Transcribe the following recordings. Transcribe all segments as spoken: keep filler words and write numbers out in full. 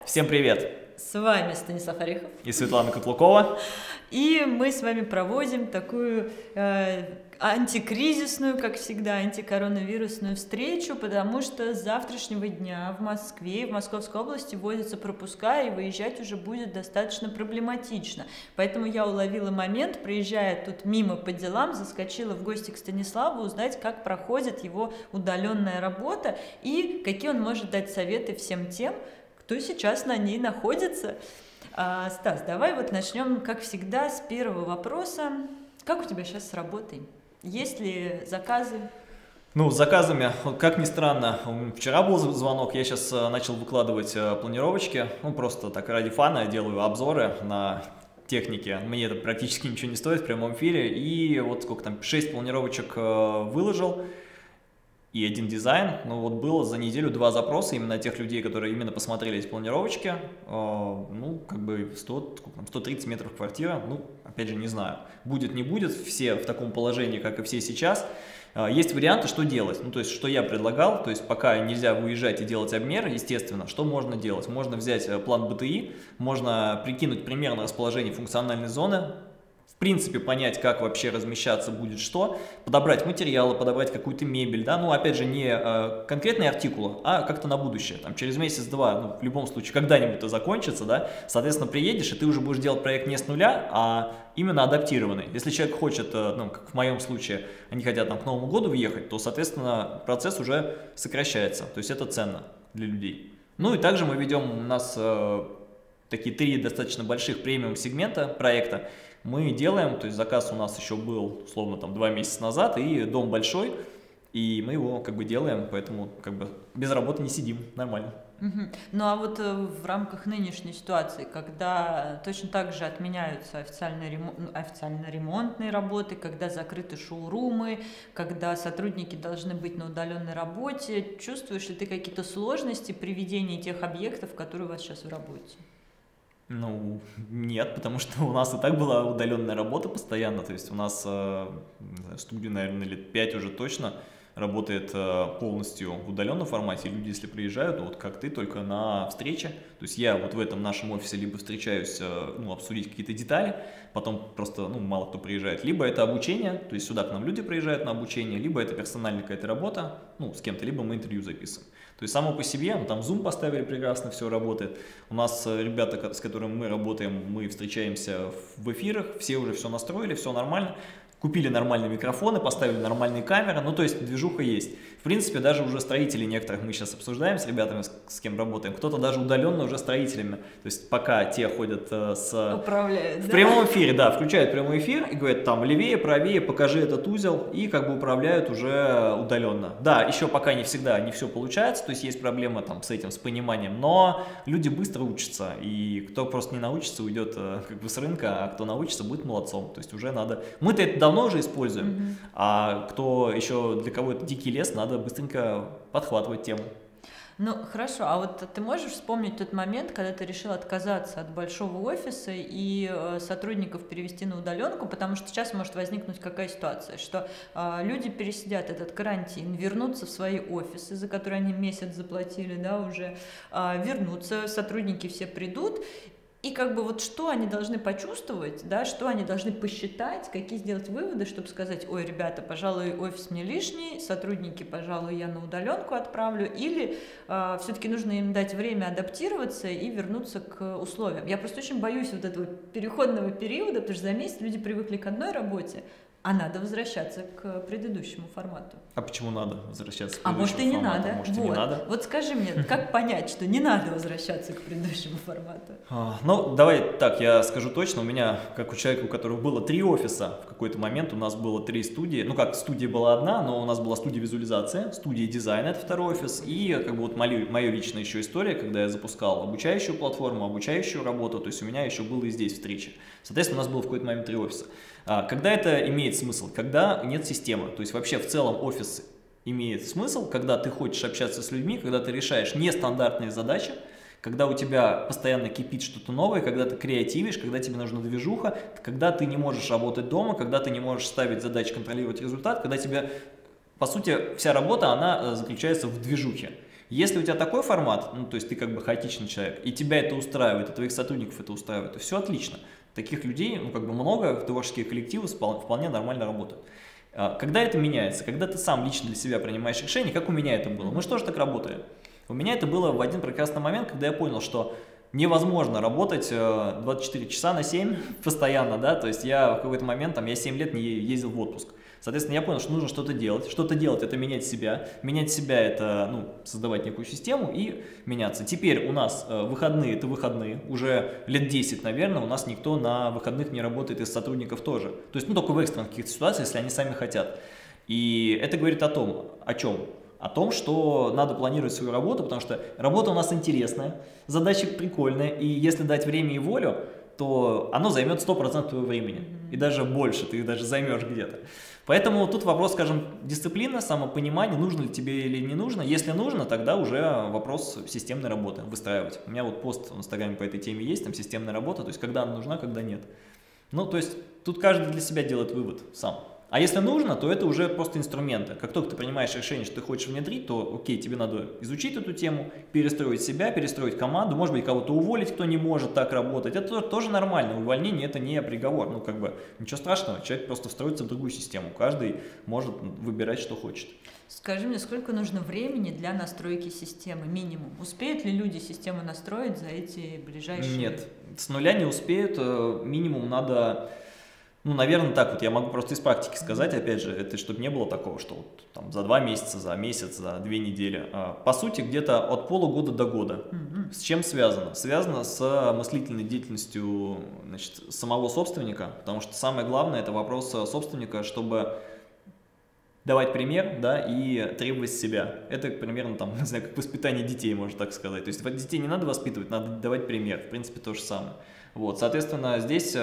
Всем привет! С вами Станислав Орехов и Светлана Котлукова. И мы с вами проводим такую э, антикризисную, как всегда, антикоронавирусную встречу, потому что с завтрашнего дня в Москве и в Московской области вводятся пропуска, и выезжать уже будет достаточно проблематично. Поэтому я уловила момент, приезжая тут мимо по делам, заскочила в гости к Станиславу узнать, как проходит его удаленная работа и какие он может дать советы всем тем, кто сейчас на ней находится. А, Стас, давай вот начнем, как всегда, с первого вопроса. Как у тебя сейчас с работой? Есть ли заказы? Ну, с заказами, как ни странно, вчера был звонок, я сейчас начал выкладывать планировочки, ну, просто так ради фана делаю обзоры на техники, мне это практически ничего не стоит в прямом эфире, и вот сколько там, шесть планировочек выложил, и один дизайн. Ну вот было за неделю два запроса именно тех людей, которые именно посмотрели эти планировочки. Ну, как бы сто, сто тридцать метров квартира, ну, опять же, не знаю. Будет, не будет, все в таком положении, как и все сейчас. Есть варианты, что делать. Ну, то есть, что я предлагал, то есть, пока нельзя выезжать и делать обмеры, естественно, что можно делать? Можно взять план бэ тэ и, можно прикинуть примерно расположение функциональной зоны, в принципе, понять, как вообще размещаться будет что, подобрать материалы, подобрать какую-то мебель, да, ну, опять же, не э, конкретные артикулы, а как-то на будущее, там, через месяц-два, ну, в любом случае, когда-нибудь это закончится, да, соответственно, приедешь, и ты уже будешь делать проект не с нуля, а именно адаптированный. Если человек хочет, э, ну, как в моем случае, они хотят там к Новому году въехать, то, соответственно, процесс уже сокращается, то есть это ценно для людей. Ну, и также мы ведем, у нас э, такие три достаточно больших премиум-сегмента проекта, мы делаем, то есть заказ у нас еще был, условно, там два месяца назад, и дом большой, и мы его как бы делаем, поэтому как бы без работы не сидим, нормально. Угу. Ну а вот в рамках нынешней ситуации, когда точно так же отменяются официальные, ремон... официально ремонтные работы, когда закрыты шоурумы, когда сотрудники должны быть на удаленной работе, чувствуешь ли ты какие-то сложности при ведении тех объектов, которые у вас сейчас в работе? Ну, нет, потому что у нас и так была удаленная работа постоянно, то есть у нас э, студия, наверное, лет пять уже точно работает э, полностью в удаленном формате, и люди, если приезжают, вот как ты, только на встрече, то есть я вот в этом нашем офисе либо встречаюсь, э, ну, обсудить какие-то детали, потом просто, ну, мало кто приезжает, либо это обучение, то есть сюда к нам люди приезжают на обучение, либо это персональная какая-то работа, ну, с кем-то, либо мы интервью записываем. То есть само по себе, ну, там Zoom поставили прекрасно, все работает. У нас ребята, с которыми мы работаем, мы встречаемся в эфирах, все уже все настроили, все нормально. Купили нормальные микрофоны, поставили нормальные камеры, ну то есть движуха есть. В принципе, даже уже строители некоторых мы сейчас обсуждаем с ребятами, с, с кем работаем, кто-то даже удаленно уже строителями. То есть пока те ходят э, с... Управляют, в да? прямом эфире, да, включают прямой эфир и говорят там левее, правее, покажи этот узел, и как бы управляют уже удаленно. Да, еще пока не всегда не все получается, то есть есть проблемы там с этим, с пониманием, но люди быстро учатся, и кто просто не научится, уйдет э, как бы с рынка, а кто научится, будет молодцом. То есть уже надо... Мы-то это давно уже используем, mm-hmm. а кто еще, для кого это дикий лес, надо быстренько подхватывать тему. Ну, хорошо, а вот ты можешь вспомнить тот момент, когда ты решил отказаться от большого офиса и э, сотрудников перевести на удаленку, потому что сейчас может возникнуть какая ситуация, что э, люди пересидят этот карантин, вернутся в свои офисы, за которые они месяц заплатили, да, уже, э, вернутся, сотрудники все придут. И как бы вот что они должны почувствовать, да, что они должны посчитать, какие сделать выводы, чтобы сказать: ой, ребята, пожалуй, офис мне лишний, сотрудники, пожалуй, я на удаленку отправлю, или э, все-таки нужно им дать время адаптироваться и вернуться к условиям. Я просто очень боюсь вот этого переходного периода, потому что за месяц люди привыкли к одной работе, а надо возвращаться к предыдущему формату. А почему надо возвращаться к предыдущему формату? А может и не формату? надо. Может, вот. и не надо? Вот скажи мне, как понять, что не надо возвращаться к предыдущему формату? А, ну, давай так, я скажу точно. У меня, как у человека, у которого было три офиса, в какой-то момент у нас было три студии. Ну как, студия была одна, но у нас была студия визуализации, студия дизайна, это второй офис. И как бы вот моя, моя личная еще история, когда я запускал обучающую платформу, обучающую работу, то есть у меня еще было и здесь встречи. Соответственно, у нас было в какой-то момент три офиса. Когда это имеет смысл? Когда нет системы. То есть вообще в целом офис имеет смысл, когда ты хочешь общаться с людьми, когда ты решаешь нестандартные задачи, когда у тебя постоянно кипит что-то новое, когда ты креативишь, когда тебе нужна движуха, когда ты не можешь работать дома, когда ты не можешь ставить задачи, контролировать результат, когда тебе, по сути, вся работа, она заключается в движухе. Если у тебя такой формат, ну, то есть ты как бы хаотичный человек, и тебя это устраивает, и твоих сотрудников это устраивает, то все отлично. Таких людей, ну, как бы много, творческие коллективы вполне нормально работают. Когда это меняется, когда ты сам лично для себя принимаешь решение, как у меня это было, мы же тоже так работаем. У меня это было в один прекрасный момент, когда я понял, что невозможно работать двадцать четыре часа на семь постоянно, да, то есть я в какой-то момент, там, я семь лет не ездил в отпуск. Соответственно, я понял, что нужно что-то делать. Что-то делать – это менять себя. Менять себя – это, ну, создавать некую систему и меняться. Теперь у нас э, выходные – это выходные. Уже лет десять, наверное, у нас никто на выходных не работает из сотрудников тоже. То есть, ну, только в экстренных каких-то ситуациях, если они сами хотят. И это говорит о том, о чем? О том, что надо планировать свою работу, потому что работа у нас интересная, задача прикольная, и если дать время и волю, то оно займет сто процентов твоего времени. Mm-hmm. И даже больше, ты даже займешь где-то. Поэтому тут вопрос, скажем, дисциплина, самопонимание, нужно ли тебе или не нужно. Если нужно, тогда уже вопрос системной работы, выстраивать. У меня вот пост в Инстаграме по этой теме есть, там системная работа, то есть когда она нужна, когда нет. Ну, то есть тут каждый для себя делает вывод сам. А если нужно, то это уже просто инструменты. Как только ты принимаешь решение, что ты хочешь внедрить, то окей, тебе надо изучить эту тему, перестроить себя, перестроить команду, может быть, кого-то уволить, кто не может так работать. Это тоже нормально. Увольнение – это не приговор. Ну, как бы, ничего страшного. Человек просто встроится в другую систему. Каждый может выбирать, что хочет. Скажи мне, сколько нужно времени для настройки системы, минимум? Успеют ли люди систему настроить за эти ближайшие… Нет, с нуля не успеют. Минимум надо… Ну, наверное, так вот, я могу просто из практики сказать, опять же, это чтобы не было такого, что вот, там, за два месяца, за месяц, за две недели. По сути, где-то от полугода до года. Mm-hmm. С чем связано? Связано с мыслительной деятельностью, значит, самого собственника, потому что самое главное – это вопрос собственника, чтобы давать пример, да, и требовать себя. Это примерно, там, не знаю, как воспитание детей, можно так сказать. То есть детей не надо воспитывать, надо давать пример. В принципе, то же самое. Вот, соответственно, здесь…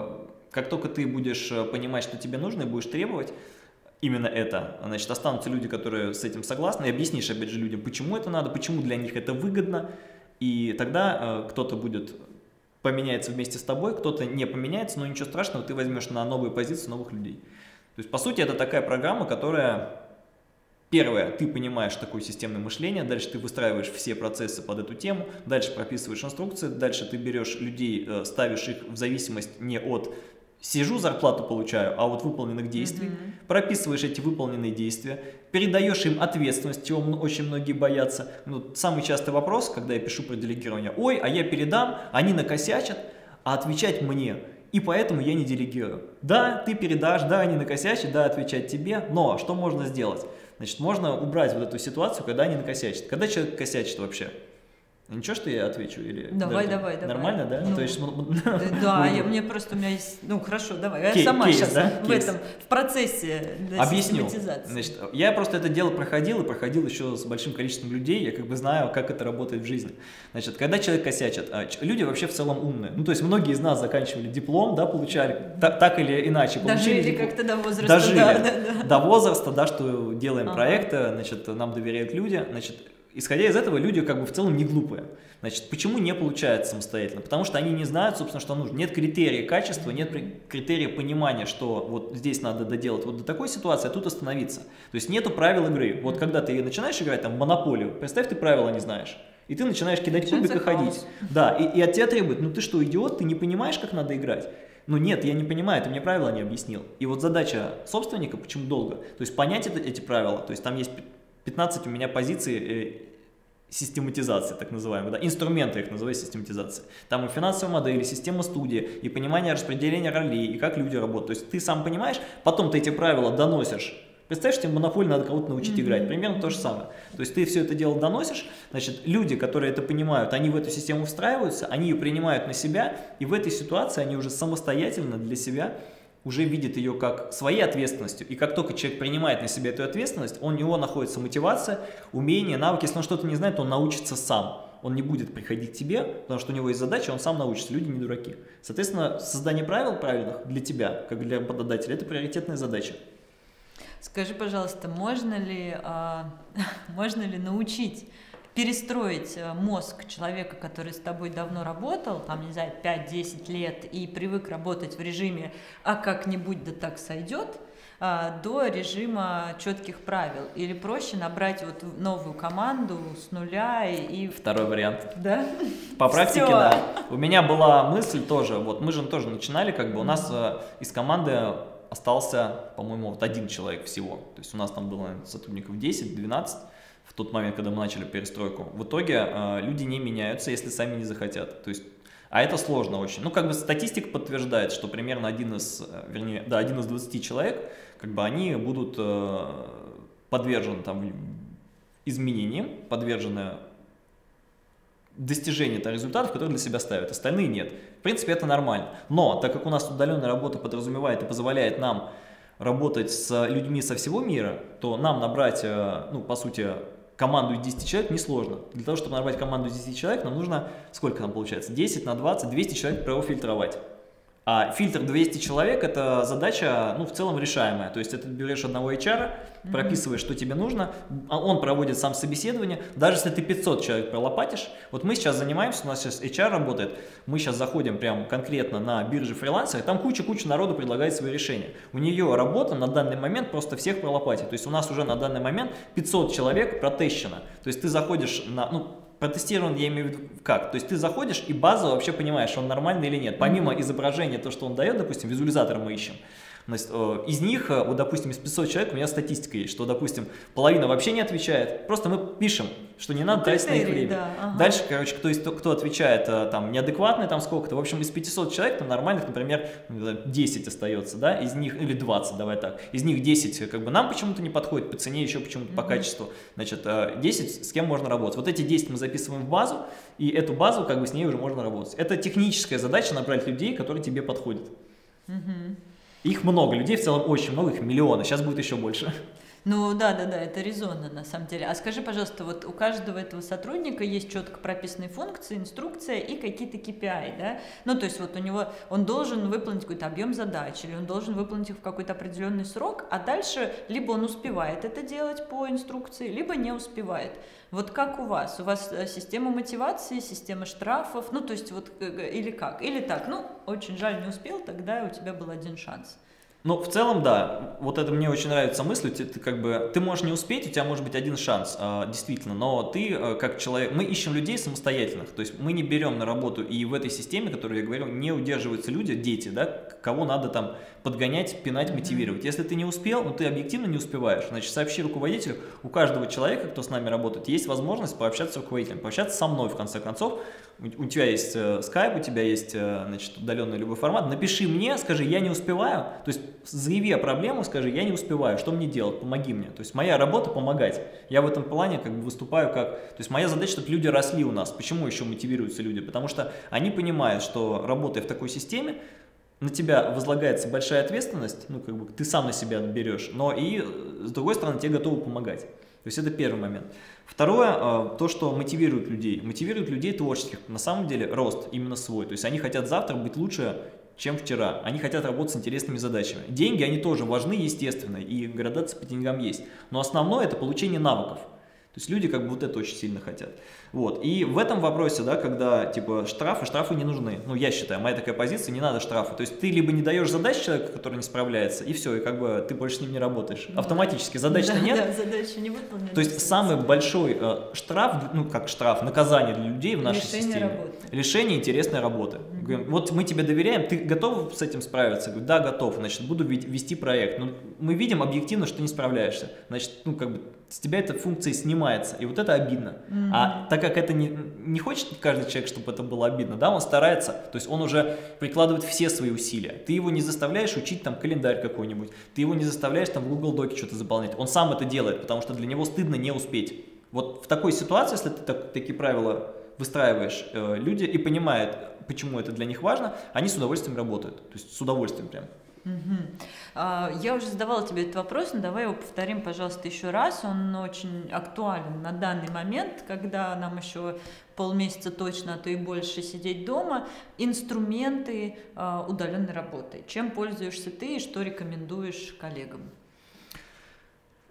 Как только ты будешь понимать, что тебе нужно, и будешь требовать именно это, значит, останутся люди, которые с этим согласны, и объяснишь, опять же, людям, почему это надо, почему для них это выгодно, и тогда э, кто-то будет поменяется вместе с тобой, кто-то не поменяется, но ничего страшного, ты возьмешь на новые позиции новых людей. То есть, по сути, это такая программа, которая… Первое, ты понимаешь такое системное мышление, дальше ты выстраиваешь все процессы под эту тему, дальше прописываешь инструкции, дальше ты берешь людей, ставишь их в зависимость не от «сижу, зарплату получаю», а от выполненных действий, mm-hmm. прописываешь эти выполненные действия, передаешь им ответственность, чего очень многие боятся. Ну, самый частый вопрос, когда я пишу про делегирование: «Ой, а я передам, они накосячат, а отвечать мне». И поэтому я не делегирую. Да, ты передашь, да, они накосячат, да, отвечать тебе, но что можно сделать? Значит, можно убрать вот эту ситуацию, когда они накосячат. Когда человек косячит вообще? Ничего, что я отвечу? Или давай, давай, давай. Нормально, да? Ну, То есть, да, я, мне просто, у меня есть, ну хорошо, давай, я Кей, сама кейс, сейчас да? в кейс. этом, в процессе Объясню. систематизации. Значит, я просто это дело проходил, и проходил еще с большим количеством людей, я как бы знаю, как это работает в жизни. Значит, когда человек косячит, люди вообще в целом умные, ну то есть многие из нас заканчивали диплом, да, получали, так, так или иначе. Дожили как-то до возраста. Дожили да, да, да. до возраста, да, что делаем ага. проекты, значит, нам доверяют люди, значит, исходя из этого, люди как бы в целом не глупые. Значит, почему не получается самостоятельно? Потому что они не знают, собственно, что нужно. Нет критерия качества, нет критерия понимания, что вот здесь надо доделать вот до такой ситуации, а тут остановиться. То есть нету правил игры. Вот когда ты начинаешь играть там в монополию, представь, ты правила не знаешь. И ты начинаешь кидать кубик и ходить. Да, и, и от тебя требуют: ну ты что, идиот, ты не понимаешь, как надо играть? Ну нет, я не понимаю, ты мне правила не объяснил. И вот задача собственника, почему долго, то есть понять это, эти правила, то есть там есть пятнадцать у меня позиций э, систематизации, так называемых, да, инструменты их называют систематизацией. Там и финансовая модель, и система студии, и понимание распределения ролей, и как люди работают. То есть ты сам понимаешь, потом ты эти правила доносишь. Представь, что тебе монополию надо кого-то научить mm-hmm. играть, примерно то же самое. То есть ты все это дело доносишь, значит, люди, которые это понимают, они в эту систему встраиваются, они ее принимают на себя, и в этой ситуации они уже самостоятельно для себя уже видят ее как своей ответственностью. И как только человек принимает на себя эту ответственность, у него находится мотивация, умение, навыки. Если он что-то не знает, он научится сам. Он не будет приходить к тебе, потому что у него есть задача, он сам научится. Люди не дураки. Соответственно, создание правил правильных для тебя, как для работодателя, это приоритетная задача. Скажи, пожалуйста, можно ли, а, можно ли научить перестроить мозг человека, который с тобой давно работал, там, не знаю, пять-десять лет и привык работать в режиме «а как-нибудь да так сойдет», а, до режима четких правил? Или проще набрать вот новую команду с нуля и... Второй вариант. Да? По практике, Всё. да. У меня была мысль тоже, вот мы же тоже начинали, как бы у нас э, из команды остался, по-моему, вот один человек всего. То есть у нас там было наверное, сотрудников десять-двенадцать в тот момент, когда мы начали перестройку. В итоге э, люди не меняются, если сами не захотят. То есть, а это сложно очень. Ну, как бы статистика подтверждает, что примерно один из, вернее, да, один из двадцати человек, как бы они будут э, подвержены там изменениям, подвержены достижению результатов, которые для себя ставят, остальные нет. В принципе, это нормально. Но, так как у нас удаленная работа подразумевает и позволяет нам работать с людьми со всего мира, то нам набрать, ну, по сути, команду из десяти человек несложно. Для того, чтобы набрать команду из десяти человек, нам нужно, сколько там получается, десять на двадцать, двести человек профильтровать. А фильтр двести человек – это задача, ну, в целом решаемая. То есть, это берешь одного эйч ар, прописываешь, что тебе нужно, он проводит сам собеседование. Даже если ты пятьсот человек пролопатишь, вот мы сейчас занимаемся, у нас сейчас эйч ар работает, мы сейчас заходим прям конкретно на бирже фрилансера, там куча-куча народу предлагает свои решения. У нее работа на данный момент просто всех пролопатить. То есть, у нас уже на данный момент пятьсот человек протещено. То есть, ты заходишь на… ну, протестирован, я имею в виду, как? То есть ты заходишь и базово вообще понимаешь, он нормальный или нет. Помимо изображения, то, что он дает, допустим, визуализатор мы ищем. Из них, вот, допустим, из пятисот человек у меня статистика есть, что, допустим, половина вообще не отвечает. Просто мы пишем, что не надо тратить на их время. Да, ага. Дальше, короче, кто, кто отвечает там неадекватный, там сколько-то. В общем, из пятисот человек, там нормальных, например, десять остается, да, из них, или двадцать, давай так. Из них десять как бы нам почему-то не подходит, по цене, еще почему-то по качеству. Значит, десять с кем можно работать. Вот эти десять мы записываем в базу, и эту базу, как бы, с ней уже можно работать. Это техническая задача набрать людей, которые тебе подходят. Угу. Их много, людей в целом очень много, их миллионы, сейчас будет еще больше. Ну да, да, да, это резонно на самом деле. А скажи, пожалуйста, вот у каждого этого сотрудника есть четко прописанные функции, инструкция и какие-то кей пи ай, да? Ну то есть вот у него, он должен выполнить какой-то объем задач, или он должен выполнить их в какой-то определенный срок, а дальше либо он успевает это делать по инструкции, либо не успевает. Вот как у вас? У вас система мотивации, система штрафов, ну то есть вот или как? Или так, ну очень жаль, не успел, тогда у тебя был один шанс. Ну, в целом, да, вот это мне очень нравится мысль, ты, ты как бы, ты можешь не успеть, у тебя может быть один шанс, э, действительно, но ты э, как человек, мы ищем людей самостоятельных, то есть мы не берем на работу, и в этой системе, которую я говорил, не удерживаются люди, дети, да, кого надо там подгонять, пинать, мотивировать. Если ты не успел, ну ты объективно не успеваешь, значит, сообщи руководителю, у каждого человека, кто с нами работает, есть возможность пообщаться с руководителем, пообщаться со мной, в конце концов. У тебя есть скайп, у тебя есть, значит, удаленный любой формат, напиши мне, скажи, я не успеваю, то есть заяви о проблему, скажи, я не успеваю, что мне делать, помоги мне. То есть моя работа помогать. Я в этом плане как бы выступаю как… То есть моя задача, чтобы люди росли у нас. Почему еще мотивируются люди? Потому что они понимают, что работая в такой системе, на тебя возлагается большая ответственность, ну как бы ты сам на себя берешь, но и с другой стороны тебе готовы помогать. То есть это первый момент. Второе, то, что мотивирует людей. Мотивирует людей творческих. На самом деле рост именно свой. То есть они хотят завтра быть лучше, чем вчера. Они хотят работать с интересными задачами. Деньги, они тоже важны, естественно, и градация по деньгам есть. Но основное – это получение навыков. То есть люди как бы вот это очень сильно хотят. Вот. И в этом вопросе, да, когда типа штрафы, штрафы не нужны. Ну, я считаю, моя такая позиция, не надо штрафы. То есть ты либо не даешь задач человеку, который не справляется, и все, и как бы ты больше с ним не работаешь. Автоматически задач-то да, нет. Да, задачи не выполнены. То есть самый большой э, штраф, ну как штраф, наказание для людей в нашей Лишение системе. Работы. Лишение интересной работы. Mm-hmm. Говорим, вот мы тебе доверяем, ты готов с этим справиться? Говорю, да, готов, значит, буду вести проект. Но мы видим объективно, что не справляешься. Значит, ну как бы с тебя эта функция снимается, и вот это обидно. Mm-hmm. А так как это не, не хочет каждый человек, чтобы это было обидно, да, он старается, то есть он уже прикладывает все свои усилия. Ты его не заставляешь учить там календарь какой-нибудь, ты его не заставляешь там в Google Доке что-то заполнять. Он сам это делает, потому что для него стыдно не успеть. Вот в такой ситуации, если ты так, такие правила выстраиваешь, э, люди и понимают, почему это для них важно, они с удовольствием работают. То есть с удовольствием прям. Угу. А, я уже задавала тебе этот вопрос, но давай его повторим, пожалуйста, еще раз. Он очень актуален на данный момент, когда нам еще полмесяца точно, а то и больше сидеть дома. Инструменты а, удаленной работы. Чем пользуешься ты и что рекомендуешь коллегам?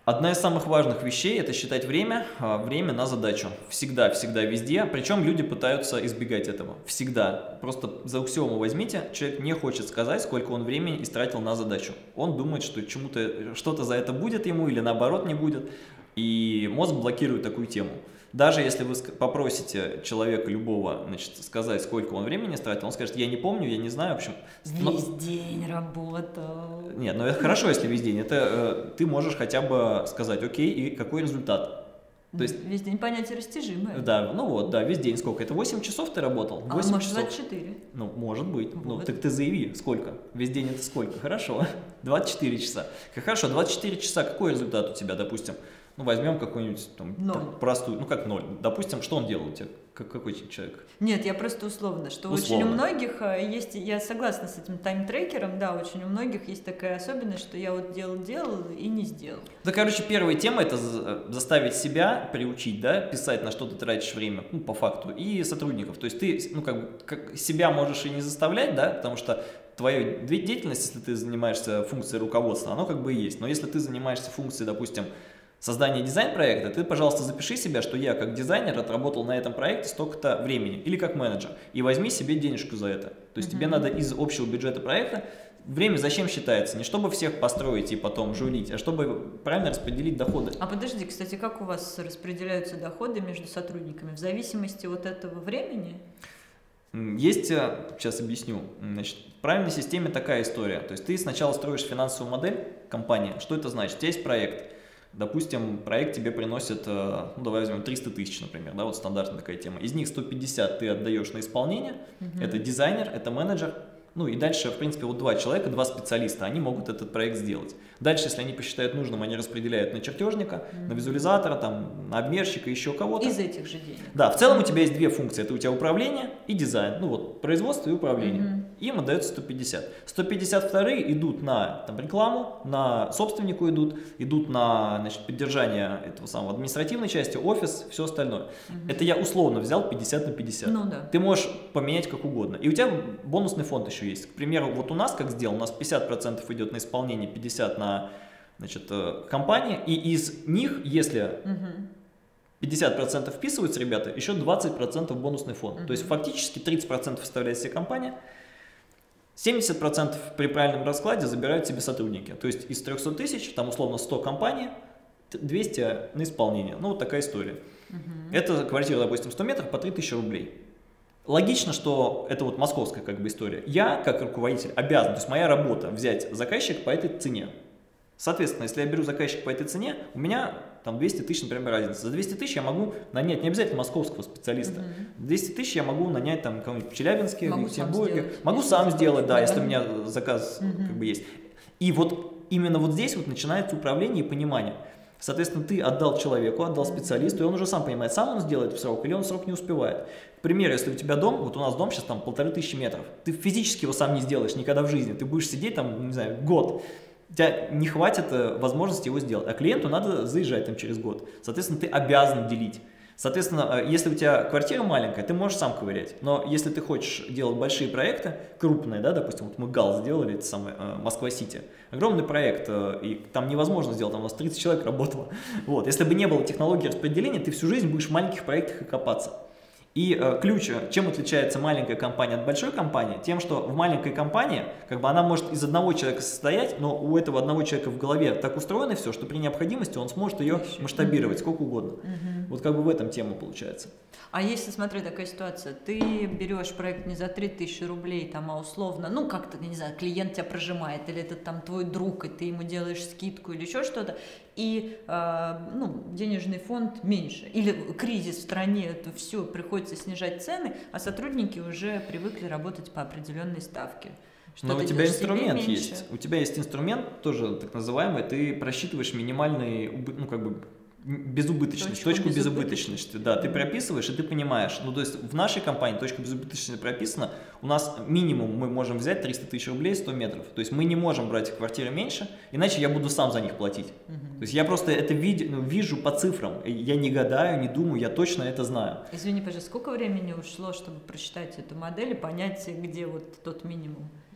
Одна из самых важных вещей – это считать время, время на задачу. Всегда, всегда, везде. Причем люди пытаются избегать этого. Всегда. Просто за аксиому возьмите, человек не хочет сказать, сколько он времени истратил на задачу. Он думает, что чему-то, что-то за это будет ему или наоборот не будет. И мозг блокирует такую тему. Даже если вы попросите человека любого, значит, сказать, сколько он времени истратил, он скажет, я не помню, я не знаю, в общем. Весь но... день работал. Нет, ну это хорошо, если весь день. Это э, ты можешь хотя бы сказать, окей, и какой результат. То есть весь день понятие растяжимое. Да, ну вот, да, весь день сколько? Это восемь часов ты работал? восемь а может часов. двадцать четыре? Ну, может быть. Вот. Ну, так ты заяви, сколько? Весь день это сколько? Хорошо. двадцать четыре часа. Хорошо, двадцать четыре часа, какой результат у тебя, допустим? Ну, возьмем какую-нибудь там, там простую, ну как ноль. Допустим, что он делал у тебя? Как, какой человек? Нет, я просто условно, что условно. Очень у многих есть, я согласна с этим тайм-трекером, да, очень у многих есть такая особенность, что я вот делал-делал и не сделал. Да, короче, первая тема – это заставить себя приучить, да, писать, на что ты тратишь время, ну, по факту, и сотрудников. То есть ты, ну, как бы, как себя можешь и не заставлять, да, потому что твоя деятельность, если ты занимаешься функцией руководства, оно как бы и есть. Но если ты занимаешься функцией, допустим, создание дизайн-проекта, ты, пожалуйста, запиши себя, что я как дизайнер отработал на этом проекте столько-то времени, или как менеджер, и возьми себе денежку за это. То есть mm-hmm. тебе надо из общего бюджета проекта, время зачем считается? Не чтобы всех построить и потом жулить, а чтобы правильно распределить доходы. А подожди, кстати, как у вас распределяются доходы между сотрудниками? В зависимости от этого времени? Есть, сейчас объясню, значит, в правильной системе такая история. То есть ты сначала строишь финансовую модель компании. Что это значит? У тебя есть проект. Допустим, проект тебе приносит, ну давай возьмем триста тысяч, например, да, вот стандартная такая тема. Из них сто пятьдесят ты отдаешь на исполнение, uh-huh. это дизайнер, это менеджер. Ну и дальше, в принципе, вот два человека, два специалиста, они могут этот проект сделать. Дальше, если они посчитают нужным, они распределяют на чертежника, mm-hmm. на визуализатора, там, на обмерщика, еще кого-то. Из этих же денег. Да, в целом у тебя есть две функции. Это у тебя управление и дизайн. Ну вот, производство и управление. Mm-hmm. Им отдается сто пятьдесят. сто пятьдесят вторые идут на там, рекламу, на собственнику идут, идут на значит, поддержание этого самого административной части, офис, все остальное. Mm-hmm. Это я условно взял пятьдесят на пятьдесят. Ну, да. Ты можешь поменять как угодно. И у тебя бонусный фонд еще есть. К примеру, вот у нас как сделано, у нас пятьдесят процентов идет на исполнение, пятьдесят процентов на значит, компании, и из них, если пятьдесят процентов вписываются ребята, еще двадцать процентов бонусный фонд. Uh-huh. То есть фактически тридцать процентов вставляет себе компания, семьдесят процентов при правильном раскладе забирают себе сотрудники. То есть из трёхсот тысяч, там условно сто компаний, двести на исполнение. Ну вот такая история. Uh-huh. Это квартира, допустим, сто метров по три тысячи рублей. Логично, что это вот московская как бы история. Я, как руководитель, обязан, то есть моя работа взять заказчик по этой цене. Соответственно, если я беру заказчика по этой цене, у меня там двести тысяч, например, разница. За двести тысяч я могу нанять не обязательно московского специалиста. Mm-hmm. двести тысяч я могу нанять там кого-нибудь в Челябинске, в Екатеринбурге. Могу сам сделать, да, если у меня заказ mm-hmm. как бы есть. И вот именно вот здесь вот начинается управление и понимание. Соответственно, ты отдал человеку, отдал специалисту, и он уже сам понимает, сам он сделает в срок или он в срок не успевает. К примеру, если у тебя дом, вот у нас дом сейчас там полторы тысячи метров, ты физически его сам не сделаешь никогда в жизни, ты будешь сидеть там, не знаю, год, у тебя не хватит возможности его сделать, а клиенту надо заезжать там через год. Соответственно, ты обязан делить. Соответственно, если у тебя квартира маленькая, ты можешь сам ковырять, но если ты хочешь делать большие проекты, крупные, да, допустим, вот мы ГАЛ сделали, это самое, Москва-Сити, огромный проект, и там невозможно сделать, там у нас тридцать человек работало. Вот. Если бы не было технологии распределения, ты всю жизнь будешь в маленьких проектах и копаться. И э, ключ, чем отличается маленькая компания от большой компании? Тем, что в маленькой компании, как бы она может из одного человека состоять, но у этого одного человека в голове так устроено все, что при необходимости он сможет ее масштабировать сколько угодно. Угу. Вот как бы в этом тема получается. А если, смотри, такая ситуация, ты берешь проект не за три тысячи рублей, там, а условно, ну, как-то, не знаю, клиент тебя прожимает, или это там твой друг, и ты ему делаешь скидку или еще что-то, и, э, ну, денежный фонд меньше, или кризис в стране, это все, приходится снижать цены, а сотрудники уже привыкли работать по определенной ставке. Что Но у тебя инструмент есть, у тебя есть инструмент, тоже так называемый, ты просчитываешь минимальный, ну, как бы, безубыточность, точку, точку безубыточности, безубыточности, да, ты прописываешь и ты понимаешь, ну то есть в нашей компании точка безубыточности прописана, у нас минимум мы можем взять триста тысяч рублей, сто метров, то есть мы не можем брать квартиры меньше, иначе я буду сам за них платить, угу. То есть я просто это вид, ну, вижу по цифрам, я не гадаю, не думаю, я точно это знаю. Извини, пожалуйста, сколько времени ушло, чтобы просчитать эту модель и понять, где вот тот минимум?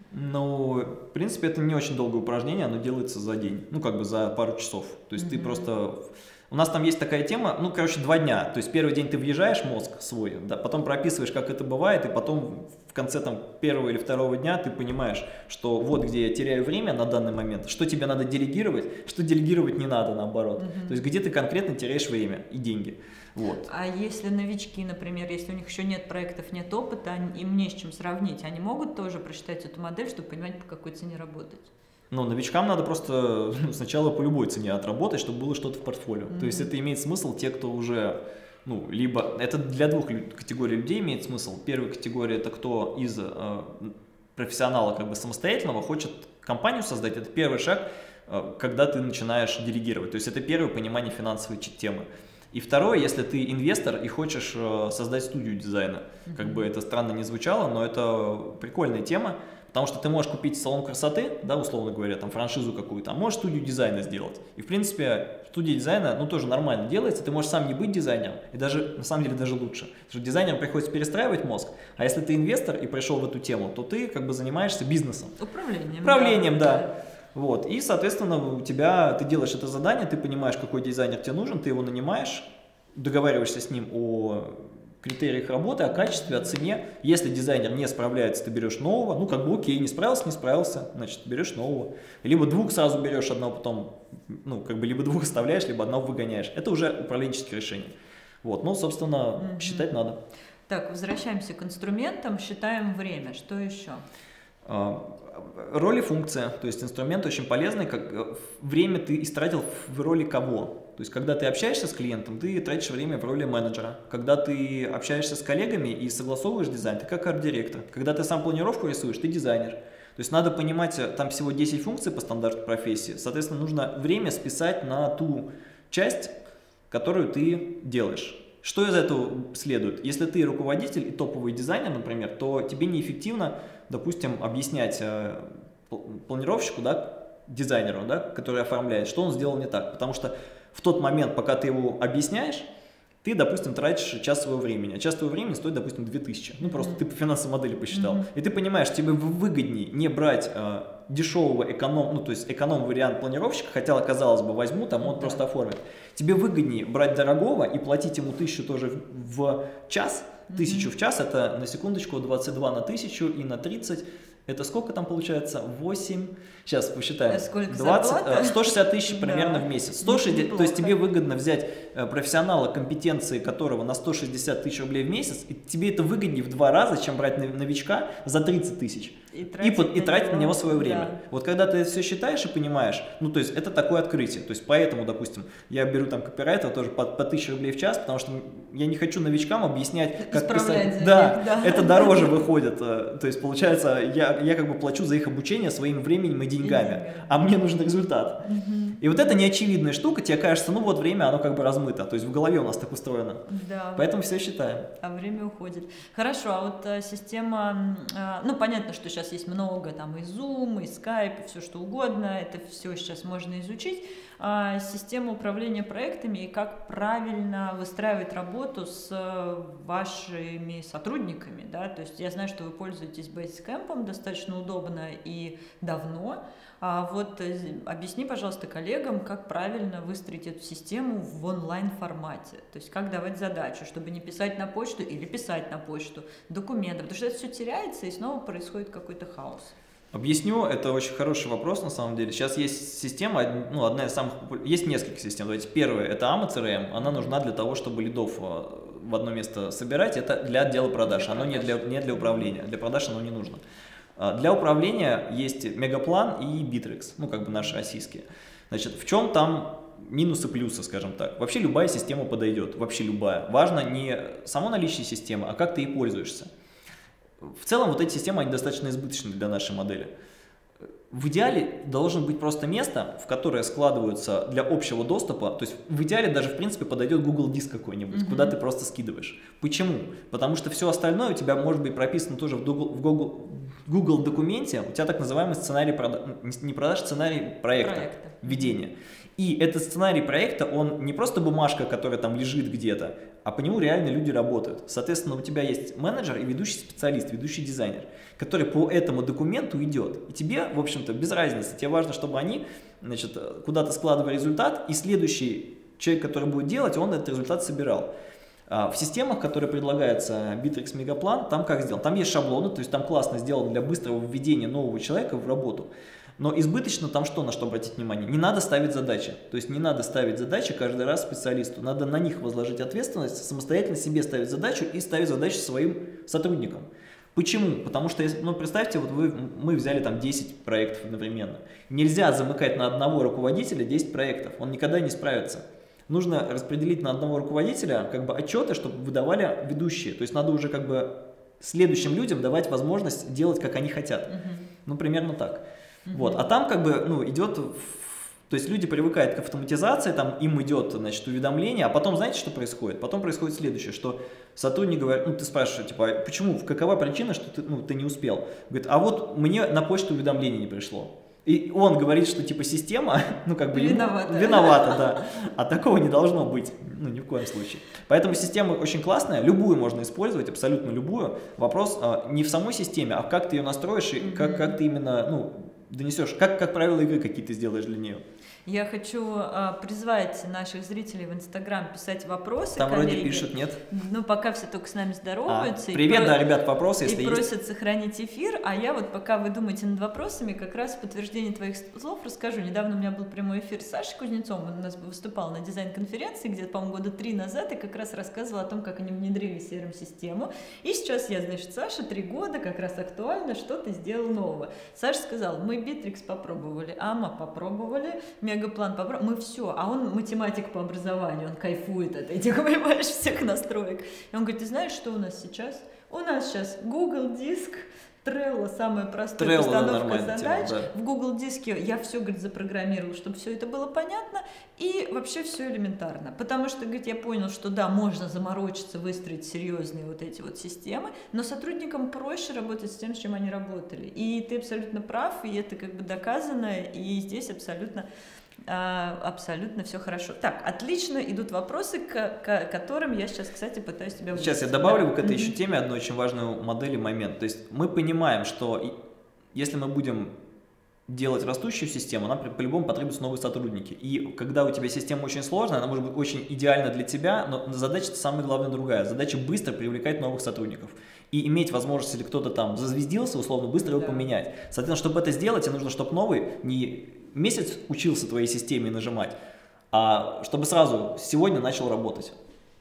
Ну, в принципе, это не очень долгое упражнение, оно делается за день, ну, как бы за пару часов. То есть mm-hmm. ты просто... У нас там есть такая тема, ну, короче, два дня. То есть первый день ты въезжаешь в мозг свой, да, потом прописываешь, как это бывает, и потом в конце там первого или второго дня ты понимаешь, что вот где я теряю время на данный момент, что тебе надо делегировать, что делегировать не надо, наоборот. Mm-hmm. То есть где ты конкретно теряешь время и деньги. Вот. А если новички, например, если у них еще нет проектов, нет опыта, им не с чем сравнить, они могут тоже прочитать эту модель, чтобы понимать, по какой цене работать? Ну, новичкам надо просто ну, сначала по любой цене отработать, чтобы было что-то в портфолио. Mm-hmm. То есть это имеет смысл те, кто уже, ну, либо... Это для двух категорий людей имеет смысл. Первая категория – это кто из э, профессионала как бы самостоятельного хочет компанию создать. Это первый шаг, э, когда ты начинаешь делегировать. То есть это первое понимание финансовой темы. И второе, если ты инвестор и хочешь э, создать студию дизайна. Mm-hmm. Как бы это странно не звучало, но это прикольная тема. Потому что ты можешь купить салон красоты, да, условно говоря, там франшизу какую-то, а можешь студию дизайна сделать. И в принципе студия дизайна, ну, тоже нормально делается, ты можешь сам не быть дизайнером, и даже, на самом деле, даже лучше. Потому что дизайнерам приходится перестраивать мозг, а если ты инвестор и пришел в эту тему, то ты как бы занимаешься бизнесом. Управлением. Управлением, да. да. Вот. И, соответственно, у тебя, ты делаешь это задание, ты понимаешь, какой дизайнер тебе нужен, ты его нанимаешь, договариваешься с ним о критериях работы, о качестве, о цене. Если дизайнер не справляется, ты берешь нового. Ну, как бы окей, не справился, не справился, значит, берешь нового. Либо двух сразу берешь, одного потом, ну, как бы либо двух оставляешь, либо одного выгоняешь. Это уже управленческие решения. Вот, ну, собственно, mm-hmm. считать надо. Так, возвращаемся к инструментам, считаем время. Что еще? Роль и функция. То есть инструмент очень полезный. Как время ты истратил в роли кого? То есть, когда ты общаешься с клиентом, ты тратишь время в роли менеджера. Когда ты общаешься с коллегами и согласовываешь дизайн, ты как арт-директор. Когда ты сам планировку рисуешь, ты дизайнер. То есть, надо понимать, там всего десять функций по стандарту профессии. Соответственно, нужно время списать на ту часть, которую ты делаешь. Что из этого следует? Если ты руководитель и топовый дизайнер, например, то тебе неэффективно, допустим, объяснять планировщику, да, дизайнеру, да, который оформляет, что он сделал не так. Потому что в тот момент, пока ты его объясняешь, ты, допустим, тратишь час своего времени. А час твоего времени стоит, допустим, две тысячи. Ну, просто mm-hmm. ты по финансовой модели посчитал. Mm-hmm. И ты понимаешь, тебе выгоднее не брать э, дешевого эконом, ну, то есть эконом-вариант планировщика, хотя, казалось бы, возьму, там он mm-hmm. просто оформит. Тебе выгоднее брать дорогого и платить ему тысячу тоже в, в час. Тысячу mm-hmm. в час, это на секундочку двадцать два на тысячу и на тридцать. Это сколько там получается? восемь. Сейчас посчитаем. Сколько двадцать, сто шестьдесят тысяч примерно да. в месяц. сто шестьдесят, то есть тебе выгодно взять профессионала, компетенции которого на сто шестьдесят тысяч рублей в месяц, и тебе это выгоднее в два раза, чем брать новичка за тридцать тысяч. И тратить, и, и тратить на него свое время. Да. Вот когда ты все считаешь и понимаешь, ну то есть это такое открытие. То есть поэтому, допустим, я беру там копирайтера тоже по, по тысяче рублей в час, потому что я не хочу новичкам объяснять, как писать. Да, да, это дороже выходит. То есть получается, я, я как бы плачу за их обучение своим временем и деньгами, а мне нужен результат. Угу. И вот это неочевидная штука, тебе кажется, ну вот время, оно как бы размыто. То есть в голове у нас так устроено. Да. Поэтому все считаем. А время уходит. Хорошо, а вот а, система, а, ну понятно, что сейчас есть много, там и Zoom, и Skype, и все что угодно, это все сейчас можно изучить. А, система управления проектами и как правильно выстраивать работу с вашими сотрудниками, да, то есть я знаю, что вы пользуетесь Basecamp достаточно удобно и давно. А вот объясни, пожалуйста, коллегам, как правильно выстроить эту систему в онлайн-формате. То есть как давать задачу, чтобы не писать на почту или писать на почту документы, потому что это все теряется и снова происходит какой-то хаос. Объясню, это очень хороший вопрос на самом деле. Сейчас есть система, ну, одна из самых популярных, есть несколько систем. Давайте, первая, это эй эм си эр эм, она нужна для того, чтобы лидов в одно место собирать, это для отдела продаж, для оно продаж. Не, для, не для управления, для продаж оно не нужно. Для управления есть Мегаплан и Bittrex, ну как бы наши российские. Значит, в чем там минусы, плюсы, скажем так? Вообще любая система подойдет, вообще любая. Важно не само наличие системы, а как ты ей пользуешься. В целом вот эти системы, они достаточно избыточны для нашей модели. В идеале должно быть просто место, в которое складываются для общего доступа, то есть в идеале даже в принципе подойдет Google диск какой-нибудь, mm-hmm. куда ты просто скидываешь. Почему? Потому что все остальное у тебя может быть прописано тоже в Google, в Google, Google документе, у тебя так называемый сценарий продаж, не продаж, сценарий проекта, проекта. Ведения. И этот сценарий проекта, он не просто бумажка, которая там лежит где-то, а по нему реально люди работают. Соответственно, у тебя есть менеджер и ведущий специалист, ведущий дизайнер, который по этому документу идет. И тебе, в общем-то, без разницы. Тебе важно, чтобы они, значит, куда-то складывали результат, и следующий человек, который будет делать, он этот результат собирал. В системах, которые предлагается Bittrex Megaplan, там как сделано? Там есть шаблоны, то есть там классно сделано для быстрого введения нового человека в работу. Но избыточно там что, на что обратить внимание? Не надо ставить задачи. То есть не надо ставить задачи каждый раз специалисту. Надо на них возложить ответственность, самостоятельно себе ставить задачу и ставить задачу своим сотрудникам. Почему? Потому что, ну, представьте, вот вы, мы взяли там десять проектов одновременно. Нельзя замыкать на одного руководителя десять проектов, он никогда не справится. Нужно распределить на одного руководителя как бы отчеты, чтобы выдавали ведущие. То есть надо уже как бы следующим людям давать возможность делать, как они хотят. Uh-huh. Ну, примерно так. Uh-huh. Вот. А там как бы, ну, идет, то есть люди привыкают к автоматизации, там им идет, значит, уведомление, а потом знаете, что происходит? Потом происходит следующее, что сотрудник говорит, ну, ты спрашиваешь, типа, почему, какова причина, что ты, ну, ты не успел? Говорит, а вот мне на почту уведомление не пришло. И он говорит, что типа система, ну как бы виновата, виновата, да, а такого не должно быть, ну ни в коем случае. Поэтому система очень классная, любую можно использовать, абсолютно любую. Вопрос а, не в самой системе, а как ты ее настроишь и mm-hmm. как, как ты именно, ну, донесешь, как, как правила игры какие ты сделаешь для нее. Я хочу а, призвать наших зрителей в Инстаграм писать вопросы. Там коллеги. Вроде пишут, нет? Ну, пока все только с нами здороваются. А, привет, и да, ребят, вопросы, если и есть. просят сохранить эфир, а я вот пока вы думаете над вопросами, как раз в подтверждение твоих слов расскажу. Недавно у меня был прямой эфир с Сашей Кузнецовым, он у нас выступал на дизайн-конференции где-то, по-моему, года три назад, и как раз рассказывал о том, как они внедрили си эр эм-систему. И сейчас я, значит, Саша, три года, как раз актуально, что ты сделал нового. Саша сказал, мы Bittrex попробовали, Ама попробовали, Мегаплан попробовали, мы все, а он математик по образованию, он кайфует от этих, понимаешь, всех настроек. И он говорит, ты знаешь, что у нас сейчас? У нас сейчас Google Диск, Trello, самая простая Trello, постановка да, задач. тема, да. В Google Диске я все, говорит, запрограммировала, чтобы все это было понятно, и вообще все элементарно. Потому что, говорит, я понял, что да, можно заморочиться, выстроить серьезные вот эти вот системы, но сотрудникам проще работать с тем, с чем они работали. И ты абсолютно прав, и это как бы доказано, и здесь абсолютно... абсолютно все хорошо. Так, отлично, идут вопросы, к, к которым я сейчас, кстати, пытаюсь тебя вывести. Сейчас я добавлю да. к этой mm-hmm. еще теме одну очень важную модель и момент. То есть мы понимаем, что если мы будем делать растущую систему, нам по-любому потребуются новые сотрудники. И когда у тебя система очень сложная, она может быть очень идеальна для тебя, но задача самая главная другая. Задача быстро привлекать новых сотрудников. И иметь возможность, если кто-то там зазвездился, условно, быстро его да. поменять. Соответственно, чтобы это сделать, тебе нужно, чтобы новый не месяц учился твоей системе нажимать, а чтобы сразу сегодня начал работать.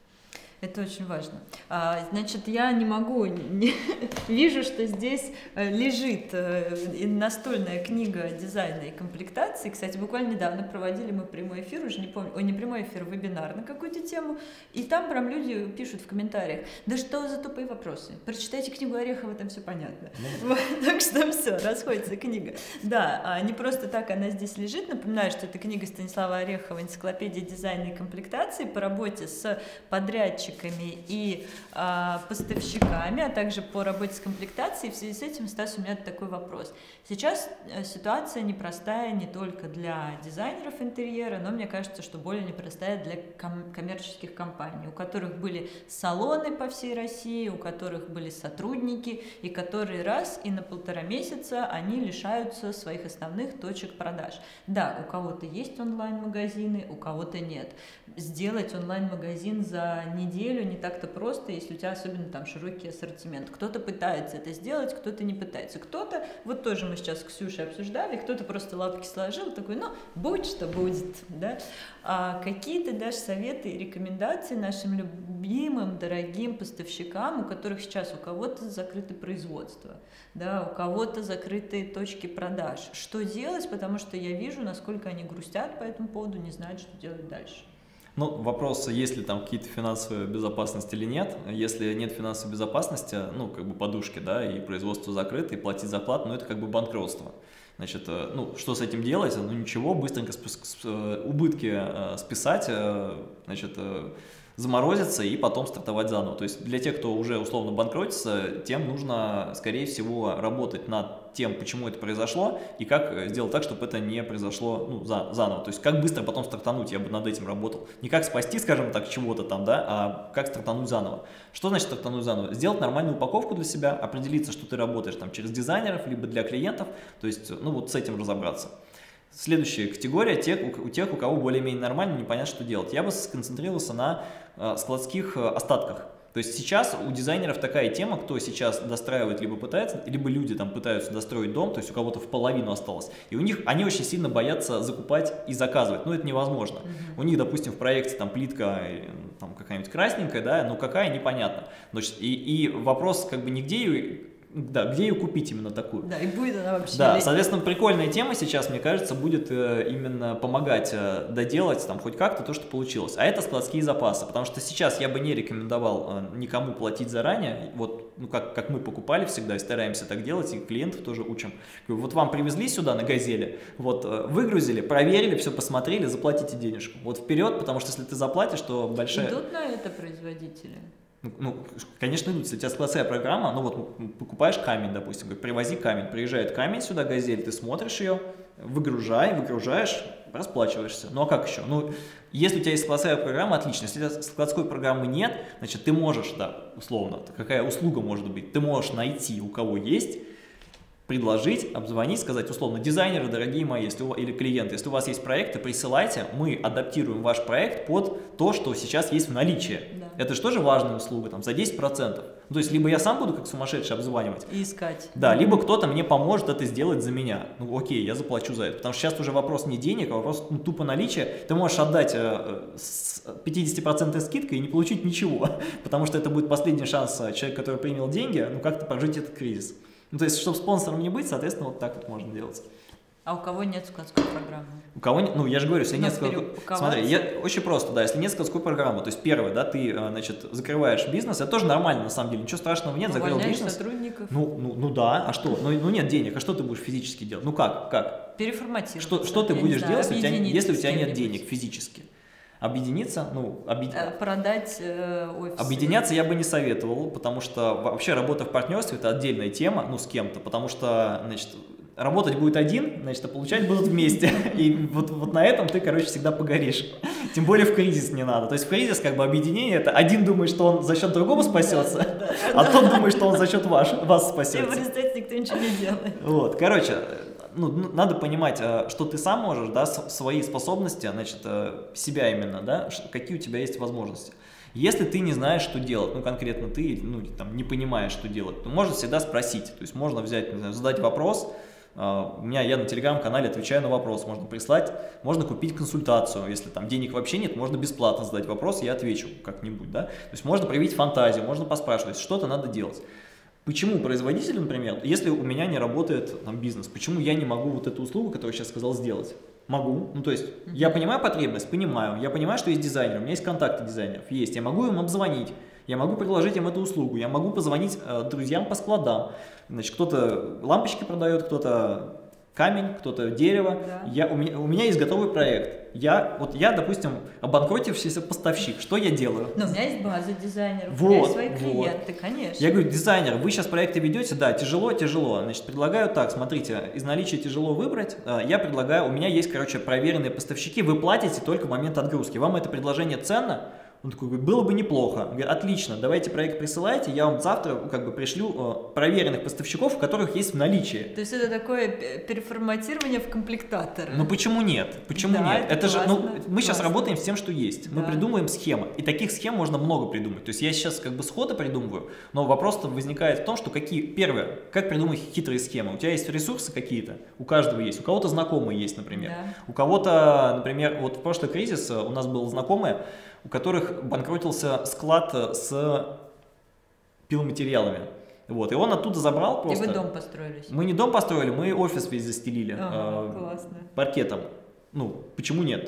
Это очень важно. А, значит, я не могу, не, вижу, что здесь лежит настольная книга дизайна и комплектации. Кстати, буквально недавно проводили мы прямой эфир, уже не помню, ой, не прямой эфир, вебинар на какую-то тему, и там прям люди пишут в комментариях, да что за тупые вопросы, прочитайте книгу Орехова, там все понятно. Вот, так что все, расходится книга. Да, не просто так она здесь лежит, напоминаю, что это книга Станислава Орехова «Энциклопедия дизайна и комплектации» по работе с подрядчиками и а, поставщиками, а также по работе с комплектацией. В связи с этим, Стас, у меня такой вопрос. Сейчас ситуация непростая не только для дизайнеров интерьера, но мне кажется, что более непростая для ком- коммерческих компаний, у которых были салоны по всей России, у которых были сотрудники, и которые раз и на полтора месяца они лишаются своих основных точек продаж. Да, у кого-то есть онлайн-магазины, у кого-то нет. Сделать онлайн-магазин за неделю не так-то просто, если у тебя особенно там широкий ассортимент. Кто-то пытается это сделать, кто-то не пытается. Кто-то, вот тоже мы сейчас с Ксюшей обсуждали, кто-то просто лапки сложил, такой, ну, будь что будет, да. А какие ты дашь советы и рекомендации нашим любимым, дорогим поставщикам, у которых сейчас у кого-то закрыто производство, да, у кого-то закрытые точки продаж. Что делать, потому что я вижу, насколько они грустят по этому поводу, не знают, что делать дальше. Ну, вопрос, есть ли там какие-то финансовые безопасности или нет. Если нет финансовой безопасности, ну, как бы подушки, да, и производство закрыто, и платить зарплату, ну, это как бы банкротство. Значит, ну, что с этим делать? Ну, ничего, быстренько убытки списать, значит, заморозиться и потом стартовать заново. То есть для тех, кто уже условно банкротится, тем нужно, скорее всего, работать над тем, почему это произошло, и как сделать так, чтобы это не произошло ну, за, заново. То есть как быстро потом стартануть, я бы над этим работал. Не как спасти, скажем так, чего-то там, да, а как стартануть заново. Что значит стартануть заново? Сделать нормальную упаковку для себя, определиться, что ты работаешь там через дизайнеров, либо для клиентов, то есть, ну вот с этим разобраться. Следующая категория, те, у, у тех, у кого более-менее нормально, непонятно, что делать. Я бы сконцентрировался на э, складских э, остатках. То есть сейчас у дизайнеров такая тема, кто сейчас достраивает, либо пытается, либо люди там пытаются достроить дом, то есть у кого-то в половину осталось. И у них, они очень сильно боятся закупать и заказывать, но это невозможно. Mm-hmm. У них, допустим, в проекте там плитка там какая-нибудь красненькая, да, но какая, непонятно. Значит, и, и вопрос как бы нигде ее... Да, где ее купить именно такую? Да, и будет она вообще. Да, лететь. Соответственно, прикольная тема сейчас, мне кажется, будет э, именно помогать э, доделать там хоть как-то то, что получилось. А это складские запасы, потому что сейчас я бы не рекомендовал э, никому платить заранее, вот, ну, как, как мы покупали всегда и стараемся так делать, и клиентов тоже учим. Вот вам привезли сюда на «Газели», вот, э, выгрузили, проверили, все посмотрели, заплатите денежку. Вот вперед, потому что если ты заплатишь, то большая... Идут на это производители? Ну, ну, конечно, идут. Если у тебя складская программа, ну вот покупаешь камень, допустим, говорит, привози камень, приезжает камень сюда, «Газель», ты смотришь ее, выгружай, выгружаешь, расплачиваешься. Ну а как еще? Ну, если у тебя есть складская программа, отлично. Если у тебя складской программы нет, значит, ты можешь, да, условно, какая услуга может быть, ты можешь найти, у кого есть, предложить, обзвонить, сказать, условно, дизайнеры, дорогие мои, если у, или клиенты, если у вас есть проекты, присылайте, мы адаптируем ваш проект под то, что сейчас есть в наличии. Да. Это же тоже важная услуга, там, за десять процентов. Ну, то есть, либо я сам буду как сумасшедший обзванивать. И искать. Да, либо кто-то мне поможет это сделать за меня. Ну, окей, я заплачу за это. Потому что сейчас уже вопрос не денег, а вопрос ну, тупо наличия. Ты можешь отдать э, с пятидесятипроцентной скидкой и не получить ничего, потому что это будет последний шанс человека, который принял деньги, ну, как-то прожить этот кризис. Ну, то есть, чтобы спонсором не быть, соответственно, вот так вот можно делать. А у кого нет складской программы? У кого нет, ну, я же говорю, если нет складской... Смотри, я, очень просто, да, если нет складской программы, то есть, первое, да, ты, значит, закрываешь бизнес, это тоже нормально, на самом деле, ничего страшного нет, закрыл бизнес. Сотрудников. Ну, ну, ну да, а что? Ну, ну, нет денег, а что ты будешь физически делать? Ну, как, как? Переформатировать. Что, что ты будешь знаю, делать, если у тебя, если у тебя нет денег физически? Объединиться, ну, объед... продать э, офис. Объединяться я бы не советовал, потому что вообще работа в партнерстве – это отдельная тема, ну, с кем-то, потому что, значит, работать будет один, значит, а получать будут вместе, и вот, вот на этом ты, короче, всегда погоришь, тем более в кризис не надо, то есть в кризис, как бы, объединение – это один думает, что он за счет другого спасется, а тот думает, что он за счет ваш, вас спасется. И в результате никто ничего не делает. Вот, короче… Ну, надо понимать, что ты сам можешь, да, свои способности, значит, себя именно, да, какие у тебя есть возможности. Если ты не знаешь, что делать, ну, конкретно ты, ну, там, не понимаешь, что делать, то можно всегда спросить, то есть можно взять, не знаю, задать вопрос, у меня, я на телеграм-канале отвечаю на вопрос, можно прислать, можно купить консультацию, если там денег вообще нет, можно бесплатно задать вопрос, я отвечу как-нибудь, да, то есть можно проявить фантазию, можно поспрашивать, что-то надо делать. Почему производитель, например, если у меня не работает там, бизнес, почему я не могу вот эту услугу, которую я сейчас сказал, сделать? Могу. Ну, то есть, mm-hmm. я понимаю потребность, понимаю. Я понимаю, что есть дизайнер, у меня есть контакты дизайнеров, есть. Я могу им обзвонить, я могу предложить им эту услугу, я могу позвонить э, друзьям по складам. Значит, кто-то лампочки продает, кто-то камень, кто-то дерево. Да. Я, у, меня, у меня есть готовый проект. Я, вот я, допустим, обанкротившийся поставщик. Что я делаю? Но у меня есть база дизайнеров, вот, у меня есть свои клиенты, вот. Конечно. Я говорю, дизайнер, вы сейчас проекты ведете? Да, тяжело, тяжело. Значит, предлагаю так, смотрите, из наличия тяжело выбрать. Я предлагаю, у меня есть, короче, проверенные поставщики, вы платите только в момент отгрузки. Вам это предложение ценно? Он такой говорит, было бы неплохо. Он говорит, отлично, давайте проект присылайте, я вам завтра как бы пришлю проверенных поставщиков, у которых есть в наличии. То есть это такое переформатирование в комплектаторы. Ну почему нет? Почему да, нет? Это, это классно, же, ну, мы классно. Сейчас работаем с тем, что есть. Да. Мы придумываем схемы. И таких схем можно много придумать. То есть я сейчас как бы сходу придумываю, но вопрос-то возникает в том, что какие, первое, как придумать хитрые схемы. У тебя есть ресурсы какие-то, у каждого есть, у кого-то знакомые есть, например. Да. У кого-то, например, вот в прошлый кризис у нас был знакомый, у которых банкротился склад с пиломатериалами. Вот, и он оттуда забрал просто. И вы дом построили? Мы не дом построили, мы офис весь застелили ага, э, паркетом. Ну, почему нет?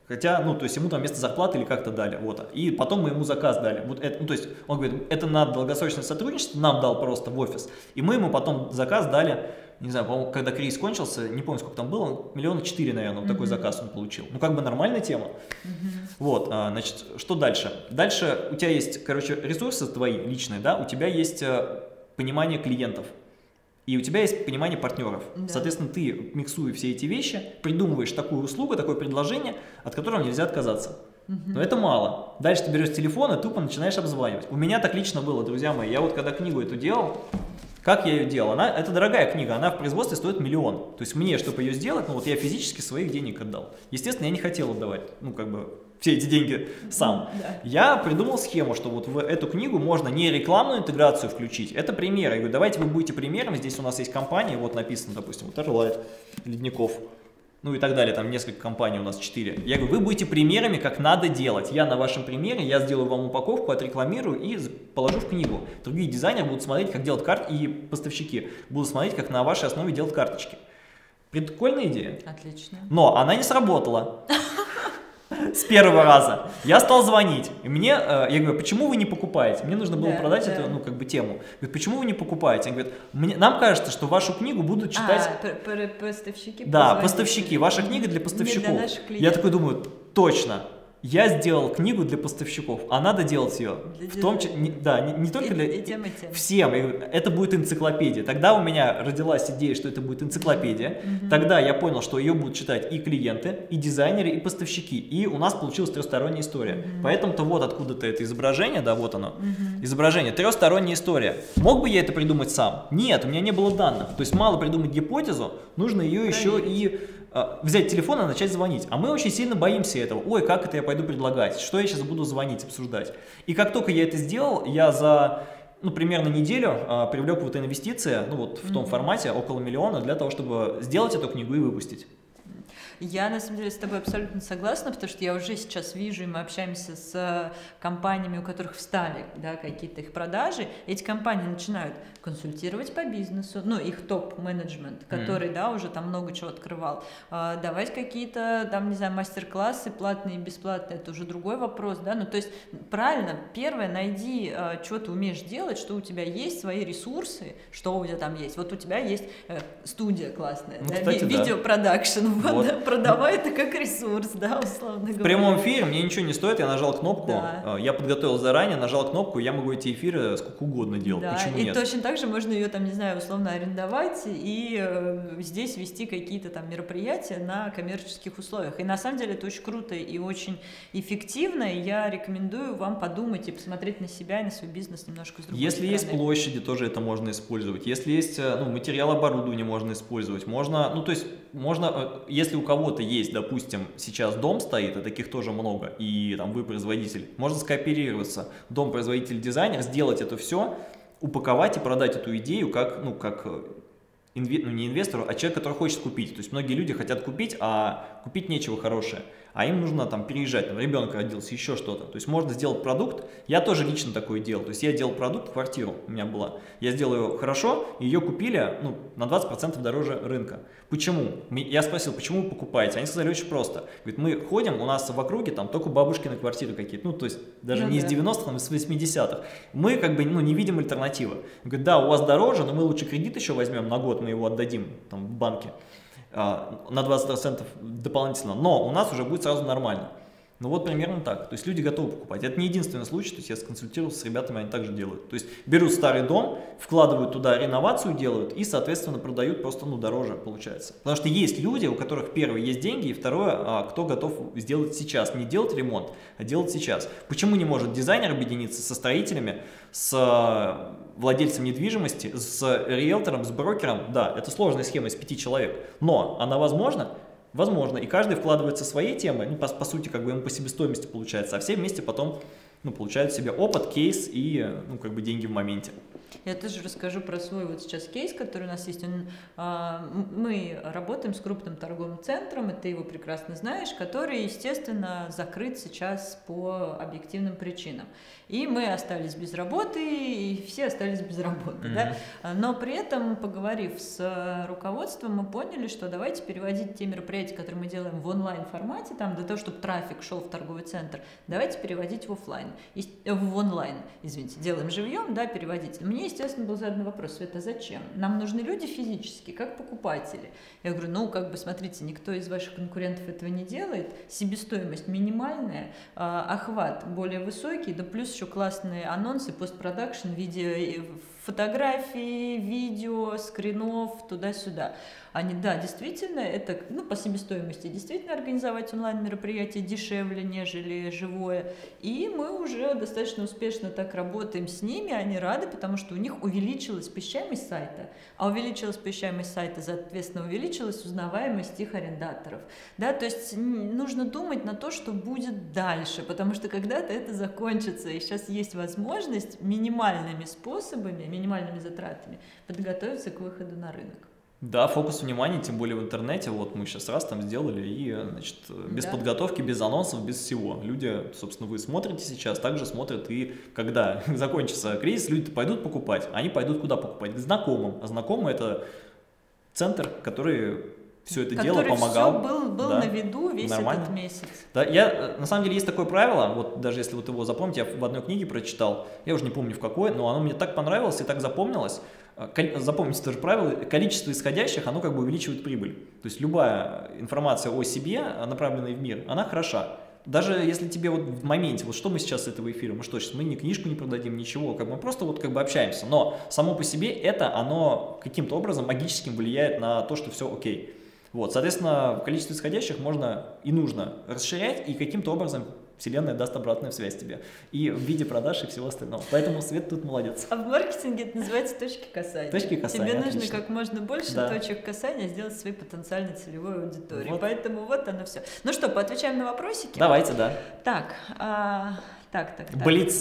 Хотя, ну, то есть ему там вместо зарплаты или как-то дали, вот. И потом мы ему заказ дали. Вот это, ну, то есть он говорит, это на долгосрочное сотрудничество, нам дал просто в офис, и мы ему потом заказ дали, не знаю, по-моему, когда кризис кончился, не помню, сколько там было, миллиона четыре, наверное, вот mm-hmm. такой заказ он получил. Ну, как бы нормальная тема. Mm-hmm. Вот, а, значит, что дальше? Дальше у тебя есть, короче, ресурсы твои личные, да, у тебя есть а, понимание клиентов. И у тебя есть понимание партнеров. Да. Соответственно, ты, миксуя все эти вещи, придумываешь такую услугу, такое предложение, от которого нельзя отказаться. Угу. Но это мало. Дальше ты берешь телефон и тупо начинаешь обзванивать. У меня так лично было, друзья мои. Я вот когда книгу эту делал, как я ее делал? Она, это дорогая книга, она в производстве стоит миллион. То есть мне, чтобы ее сделать, ну вот я физически своих денег отдал. Естественно, я не хотел отдавать, ну как бы, все эти деньги сам. Да. Я придумал схему, что вот в эту книгу можно не рекламную интеграцию включить, это примеры. Я говорю, давайте вы будете примером, здесь у нас есть компания, вот написано, допустим, вот Эрлайт, Ледников, ну и так далее, там несколько компаний у нас, четыре. Я говорю, вы будете примерами, как надо делать. Я на вашем примере, я сделаю вам упаковку, отрекламирую и положу в книгу. Другие дизайнеры будут смотреть, как делать карты, и поставщики будут смотреть, как на вашей основе делать карточки. Прикольная идея. Отлично. Но она не сработала. С первого раза. Я стал звонить. И мне, э, я говорю, почему вы не покупаете? Мне нужно было да, продать да. эту, ну, как бы, тему. Говорит, почему вы не покупаете? Они говорят, мне, нам кажется, что вашу книгу будут читать... А, поставщики. Да, поставщики. Ваша книга для поставщиков. Для наших клиентов. Я такой думаю, точно. Я сделал книгу для поставщиков, а надо делать ее для в том числе, да, не, не только и, для и тем, и тем. Всем. Это будет энциклопедия. Тогда у меня родилась идея, что это будет энциклопедия. Mm-hmm. Тогда я понял, что ее будут читать и клиенты, и дизайнеры, и поставщики. И у нас получилась трехсторонняя история. Mm-hmm. Поэтому-то вот откуда-то это изображение, да, вот оно. Mm-hmm. Изображение, трехсторонняя история. Мог бы я это придумать сам? Нет, у меня не было данных. То есть мало придумать гипотезу, нужно ее Проверить. еще и взять телефон и начать звонить. А мы очень сильно боимся этого. Ой, как это я пойду предлагать? Что я сейчас буду звонить, обсуждать? И как только я это сделал, я за, ну, примерно неделю а, привлек вот инвестиции, ну, вот в mm-hmm. том формате, около миллиона, для того, чтобы сделать эту книгу и выпустить. Я, на самом деле, с тобой абсолютно согласна, потому что я уже сейчас вижу, и мы общаемся с компаниями, у которых встали, да, какие-то их продажи. Эти компании начинают консультировать по бизнесу, ну, их топ-менеджмент, который, mm. да, уже там много чего открывал, а, давать какие-то, там, не знаю, мастер-классы, платные и бесплатные, это уже другой вопрос, да, ну, то есть, правильно, первое, найди, а, что ты умеешь делать, что у тебя есть, свои ресурсы, что у тебя там есть. Вот у тебя есть э, студия классная, ну, да, кстати, ви- да. видеопродакшн, вот, вот. Да, продавай это как ресурс, да, условно говоря. В прямом эфире мне ничего не стоит, я нажал кнопку, да. я подготовил заранее, нажал кнопку, я могу эти эфиры сколько угодно делать, да. Почему и нет? точно так же можно ее, там, не знаю, условно арендовать и э, здесь вести какие-то там мероприятия на коммерческих условиях. И на самом деле это очень круто и очень эффективно, и я рекомендую вам подумать и посмотреть на себя и на свой бизнес немножко с другой Если стороны. есть площади, тоже это можно использовать. Если есть, ну, материал оборудования, можно использовать. Можно, ну, то есть, можно, если у кого-то есть, допустим, сейчас дом стоит, и таких тоже много, и там вы производитель, можно скооперироваться, дом, производитель, дизайнер, сделать это все, упаковать и продать эту идею как, ну, как инве, ну, не инвестору, а человек, который хочет купить. То есть многие люди хотят купить, а купить нечего хорошее, а им нужно там переезжать, там, ребенок родился, еще что-то. То есть можно сделать продукт, я тоже лично такое делал, то есть я делал продукт, квартиру у меня была, я сделал ее хорошо, ее купили, ну, на двадцать процентов дороже рынка. Почему? Я спросил, почему вы покупаете? Они сказали очень просто. Говорит, мы ходим, у нас в округе там только бабушкины квартиры какие-то, ну, то есть даже ну, не да. из девяностых, а из восьмидесятых. Мы как бы, ну, не видим альтернативы. Говорит, да, у вас дороже, но мы лучше кредит еще возьмем на год, мы его отдадим там в банке на двадцать процентов дополнительно, но у нас уже будет сразу нормально. Ну вот примерно так. То есть люди готовы покупать. Это не единственный случай, то есть я сконсультировался с ребятами, они также делают. То есть берут старый дом, вкладывают туда реновацию, делают и, соответственно, продают просто, ну, дороже получается. Потому что есть люди, у которых, первое, есть деньги, и второе, кто готов сделать сейчас. Не делать ремонт, а делать сейчас. Почему не может дизайнер объединиться со строителями, с владельцем недвижимости, с риэлтором, с брокером? Да, это сложная схема из пяти человек, но она возможна? Возможно, и каждый вкладывается своей темой, ну, по, по сути, как бы ему по себестоимости получается, а все вместе потом, ну, получают себе опыт, кейс и, ну, как бы деньги в моменте. Я тоже расскажу про свой вот сейчас кейс, который у нас есть. Он, а, мы работаем с крупным торговым центром, и ты его прекрасно знаешь, который, естественно, закрыт сейчас по объективным причинам. И мы остались без работы, и все остались без работы. Mm-hmm. Да? Но при этом, поговорив с руководством, мы поняли, что давайте переводить те мероприятия, которые мы делаем в онлайн-формате, там, для того, чтобы трафик шел в торговый центр, давайте переводить в офлайн, в онлайн, извините, делаем живьем, да, переводить. Мне, естественно, был задан вопрос: Света, зачем? Нам нужны люди физические, как покупатели. Я говорю, ну, как бы, смотрите, никто из ваших конкурентов этого не делает, себестоимость минимальная, охват более высокий, да плюс еще классные анонсы, постпродакшн, видео, фотографии, видео, скринов, туда-сюда. Они, да, действительно, это, ну, по себестоимости действительно организовать онлайн-мероприятие дешевле, нежели живое. И мы уже достаточно успешно так работаем с ними, они рады, потому что у них увеличилась посещаемость сайта, а увеличилась посещаемость сайта, соответственно, увеличилась узнаваемость их арендаторов. Да, то есть нужно думать на то, что будет дальше, потому что когда-то это закончится, и сейчас есть возможность минимальными способами, минимальными затратами подготовиться к выходу на рынок. Да, фокус внимания, тем более в интернете, вот мы сейчас раз там сделали, и, значит, без да. подготовки, без анонсов, без всего. Люди, собственно, вы смотрите сейчас, также смотрят, и когда закончится кризис, люди пойдут покупать, они пойдут куда покупать? К знакомым, а знакомые — это центр, который все это который дело помогал. Все был, был да, на виду весь нормально. Этот месяц. Да, я, на самом деле, есть такое правило, вот даже если вот его запомнить, я в одной книге прочитал, я уже не помню в какой, но оно мне так понравилось и так запомнилось. Запомните тоже правило, количество исходящих, оно как бы увеличивает прибыль. То есть любая информация о себе, направленная в мир, она хороша. Даже если тебе вот в моменте, вот что мы сейчас с этого эфира, мы что, сейчас мы ни книжку не продадим, ничего, как мы просто вот как бы общаемся, но само по себе это, оно каким-то образом магическим влияет на то, что все окей. Вот, соответственно, количество исходящих можно и нужно расширять, и каким-то образом Вселенная даст обратную связь тебе. И в виде продаж и всего остального. Поэтому Свет тут молодец. А в маркетинге это называется точки касания. Точки касания, Тебе отлично. нужно как можно больше да. точек касания сделать своей потенциальной целевой аудитории. Вот. Поэтому вот оно все. Ну что, поотвечаем на вопросики? Давайте, да. Так, а, так, так, так. Блиц.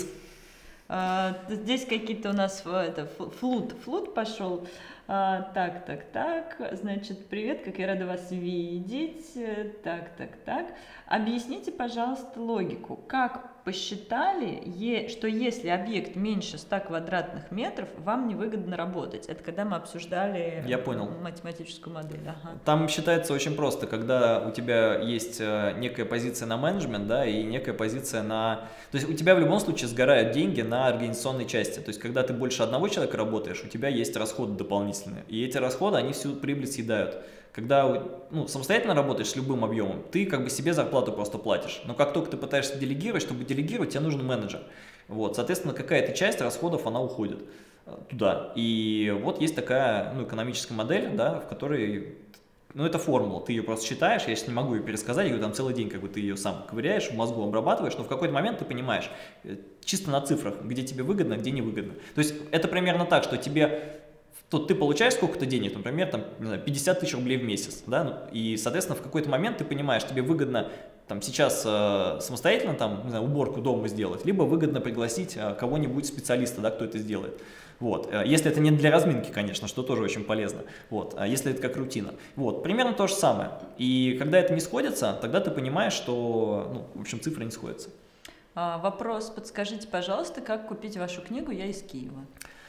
А, здесь какие-то у нас это, флут, флут пошел. А, так, так, так, значит, привет, как я рада вас видеть. Так, так, так. Объясните, пожалуйста, логику. Как посчитали, что если объект меньше ста квадратных метров, вам невыгодно работать? Это когда мы обсуждали я понял. математическую модель. Ага. Там считается очень просто, когда у тебя есть некая позиция на менеджмент, да, и некая позиция на... То есть у тебя в любом случае сгорают деньги на организационной части. То есть когда ты больше одного человека работаешь, у тебя есть расходы дополнительные. И эти расходы, они всю прибыль съедают. Когда ну, самостоятельно работаешь с любым объемом, ты как бы себе зарплату просто платишь. Но как только ты пытаешься делегировать, чтобы делегировать, тебе нужен менеджер. Вот, соответственно, какая-то часть расходов, она уходит туда. И вот есть такая ну, экономическая модель, да, в которой, ну это формула, ты ее просто считаешь, я сейчас не могу ее пересказать, я говорю, там целый день как бы ты ее сам ковыряешь, в мозгу обрабатываешь, но в какой-то момент ты понимаешь, чисто на цифрах, где тебе выгодно, где невыгодно. То есть это примерно так, что тебе... Тут ты получаешь сколько-то денег, например, там, не знаю, пятьдесят тысяч рублей в месяц, да, и, соответственно, в какой-то момент ты понимаешь, тебе выгодно там, сейчас э, самостоятельно там, не знаю, уборку дома сделать, либо выгодно пригласить э, кого-нибудь специалиста, да, кто это сделает. Вот. Если это не для разминки, конечно, что тоже очень полезно, вот. А если это как рутина. Вот. Примерно то же самое. И когда это не сходится, тогда ты понимаешь, что, ну, в общем, цифры не сходятся. А, вопрос, подскажите, пожалуйста, как купить вашу книгу «Я из Киева»?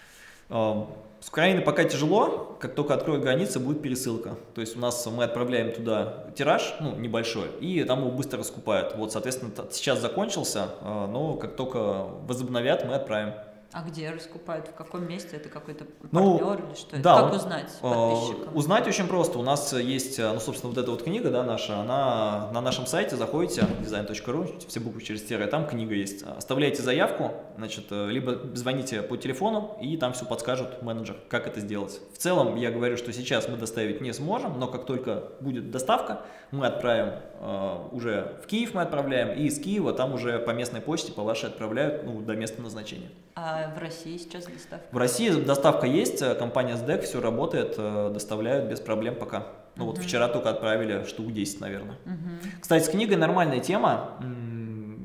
С Украины пока тяжело, как только откроют границы, будет пересылка. То есть у нас мы отправляем туда тираж, ну, небольшой, и там его быстро раскупают. Вот, соответственно, сейчас закончился, но как только возобновят, мы отправим. А где раскупают? В каком месте? Это какой-то ну, партнер или что? Да, как узнать подписчикам? Узнать очень просто. У нас есть, ну, собственно, вот эта вот книга, да, наша, она на нашем сайте, заходите, дизайн точка ру, все буквы через тире, там книга есть. Оставляете заявку, значит, либо звоните по телефону, и там все подскажут менеджер, как это сделать. В целом, я говорю, что сейчас мы доставить не сможем, но как только будет доставка, мы отправим э, уже в Киев, мы отправляем, и из Киева там уже по местной почте, по вашей отправляют, ну, до места назначения. А в России сейчас доставка? В России доставка есть, компания СДЭК, все работает, доставляют без проблем пока. Ну uh-huh. вот вчера только отправили штук десять, наверное. Uh-huh. Кстати, с книгой нормальная тема.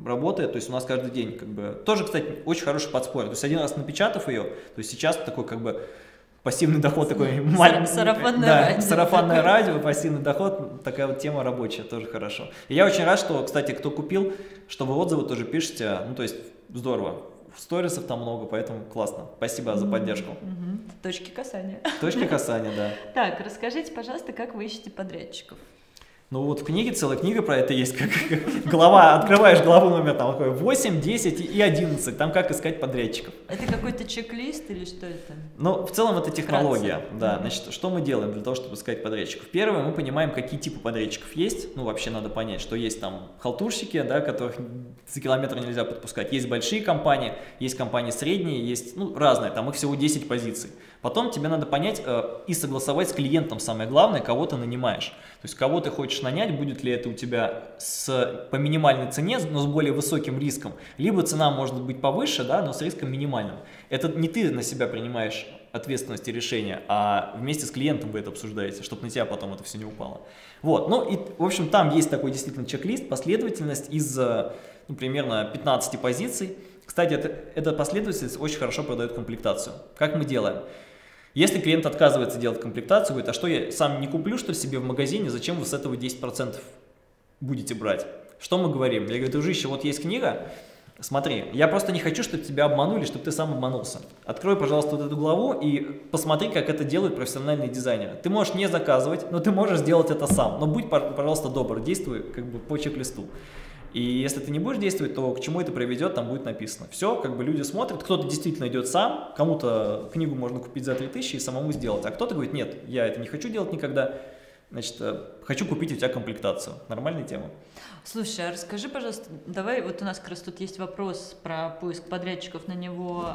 работает, то есть у нас каждый день, как бы, тоже, кстати, очень хороший подспорье, то есть один раз напечатав ее, то есть сейчас такой, как бы, пассивный доход такой маленький. Сарафанное да, радио. Сарафанное радио, пассивный доход, такая вот тема рабочая, тоже хорошо. И я очень рад, что, кстати, кто купил, что вы отзывы тоже пишете, ну, то есть здорово. Сторисов там много, поэтому классно. Спасибо за поддержку. Угу. Точки касания. Точки касания, да. Так, расскажите, пожалуйста, как вы ищете подрядчиков? Ну вот в книге целая книга про это есть, как, как глава, открываешь главу номер там восемь, десять и одиннадцать, там как искать подрядчиков. Это какой-то чек-лист или что это? Ну, в целом это технология, Вкратце. да. Mm-hmm. Значит, что мы делаем для того, чтобы искать подрядчиков? Первое, мы понимаем, какие типы подрядчиков есть. Ну, вообще надо понять, что есть там халтурщики, да, которых за километр нельзя подпускать. Есть большие компании, есть компании средние, есть, ну, разные, там их всего десять позиций. Потом тебе надо понять э, и согласовать с клиентом, самое главное, кого ты нанимаешь. То есть, кого ты хочешь нанять, будет ли это у тебя с, по минимальной цене, но с более высоким риском, либо цена может быть повыше, да, но с риском минимальным. Это не ты на себя принимаешь ответственность и решение, а вместе с клиентом вы это обсуждаете, чтобы на тебя потом это все не упало. Вот, ну и, в общем, там есть такой действительно чек-лист, последовательность из, ну, примерно пятнадцати позиций. Кстати, это, эта последовательность очень хорошо продает комплектацию. Как мы делаем? Если клиент отказывается делать комплектацию, говорит, а что я сам не куплю, что ли, себе в магазине, зачем вы с этого десять процентов будете брать? Что мы говорим? Я говорю, дружище, вот есть книга, смотри, я просто не хочу, чтобы тебя обманули, чтобы ты сам обманулся. Открой, пожалуйста, вот эту главу и посмотри, как это делают профессиональные дизайнеры. Ты можешь не заказывать, но ты можешь сделать это сам. Но будь, пожалуйста, добр, действуй как бы по чек-листу. И если ты не будешь действовать, то к чему это приведет, там будет написано. Все, как бы люди смотрят, кто-то действительно идет сам, кому-то книгу можно купить за три тысячи и самому сделать, а кто-то говорит, нет, я это не хочу делать никогда, значит, хочу купить у тебя комплектацию. Нормальная тема. Слушай, а расскажи, пожалуйста, давай, вот у нас как раз тут есть вопрос про поиск подрядчиков, на него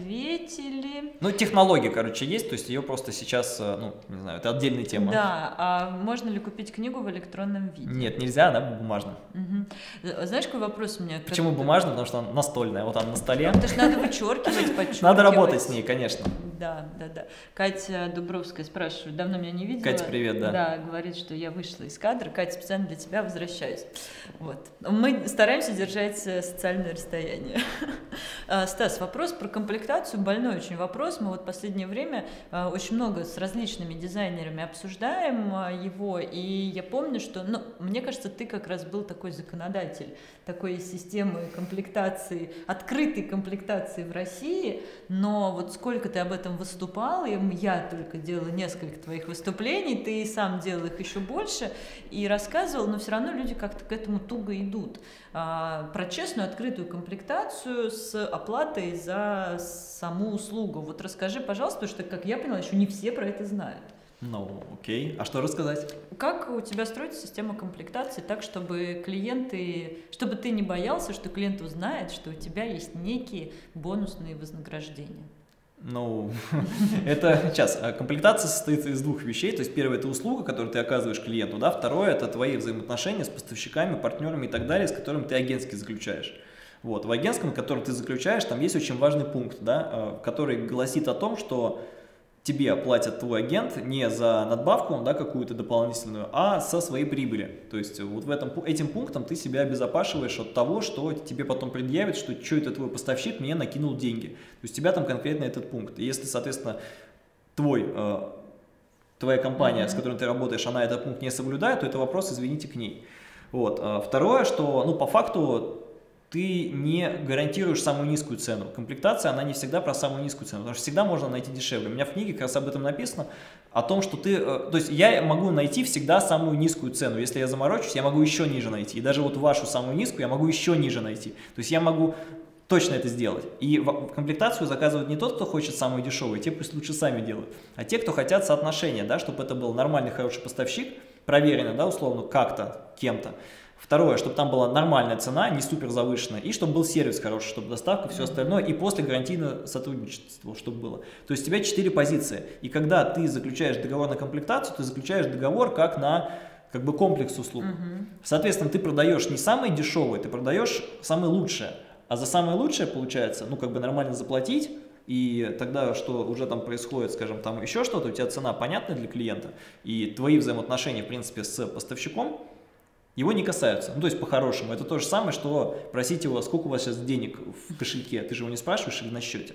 ответили. Ну, технология, короче, есть, то есть ее просто сейчас, ну, не знаю, это отдельная тема. Да, а можно ли купить книгу в электронном виде? Нет, нельзя, она бумажная. Угу. Знаешь, какой вопрос у меня? Почему как... бумажная? Потому что она настольная, вот она на столе. Потому что надо вычеркивать, подчеркивать. Надо работать с ней, конечно. Да, да, да. Катя Дубровская спрашивает, давно меня не видела. Катя, привет, да. Да, говорит, что я вышла из кадра. Катя, специально для тебя возвращаюсь. Вот. Мы стараемся держать социальное расстояние. Стас, вопрос про комплектацию, больной очень вопрос. Мы вот в последнее время очень много с различными дизайнерами обсуждаем его, и я помню, что, ну, мне кажется, ты как раз был такой законодатель такой системы комплектации, открытой комплектации в России, но вот сколько ты об этом выступал, и я только делала несколько твоих выступлений, ты сам делал их еще больше и рассказывал, но все равно люди как-то к этому туго идут. А, про честную открытую комплектацию с оплатой за саму услугу. Вот расскажи, пожалуйста, потому что, как я поняла, еще не все про это знают. Ну, окей. А что рассказать? Как у тебя строится система комплектации так, чтобы клиенты, чтобы ты не боялся, что клиент узнает, что у тебя есть некие бонусные вознаграждения? Ну, это сейчас, комплектация состоит из двух вещей, то есть первое это услуга, которую ты оказываешь клиенту, да, второе это твои взаимоотношения с поставщиками, партнерами и так далее, с которыми ты агентски заключаешь. Вот, в агентском, который ты заключаешь, там есть очень важный пункт, да, который гласит о том, что тебе платит твой агент не за надбавку, да, какую-то дополнительную, а со своей прибыли. То есть вот в этом, этим пунктом ты себя обезопашиваешь от того, что тебе потом предъявят, что что это твой поставщик мне накинул деньги. То есть у тебя там конкретно этот пункт. И если, соответственно, твой, э, твоя компания, mm-hmm. с которой ты работаешь, она этот пункт не соблюдает, то это вопрос, извините, к ней. Вот. Второе, что, ну, по факту, ты не гарантируешь самую низкую цену. Комплектация, она не всегда про самую низкую цену, потому что всегда можно найти дешевле. У меня в книге как раз об этом написано, о том, что ты, то есть я могу найти всегда самую низкую цену. Если я заморочусь, я могу еще ниже найти. И даже вот вашу самую низкую я могу еще ниже найти. То есть я могу точно это сделать. И в комплектацию заказывает не тот, кто хочет самую дешевую, те пусть лучше сами делают, а те, кто хотят соотношения, да, чтобы это был нормальный, хороший поставщик, проверенный, да, условно, как-то, кем-то. Второе, чтобы там была нормальная цена, не супер завышенная, и чтобы был сервис хороший, чтобы доставка, все остальное, и после гарантийное сотрудничество, чтобы было. То есть у тебя четыре позиции, и когда ты заключаешь договор на комплектацию, ты заключаешь договор как на как бы комплекс услуг. Uh-huh. Соответственно, ты продаешь не самые дешевые, ты продаешь самые лучшие, а за самое лучшее получается, ну как бы нормально заплатить, и тогда, что уже там происходит, скажем, там еще что-то, у тебя цена понятна для клиента, и твои взаимоотношения, в принципе, с поставщиком, его не касаются. Ну, то есть, по-хорошему, это то же самое, что просить его, сколько у вас сейчас денег в кошельке, ты же его не спрашиваешь или на счете.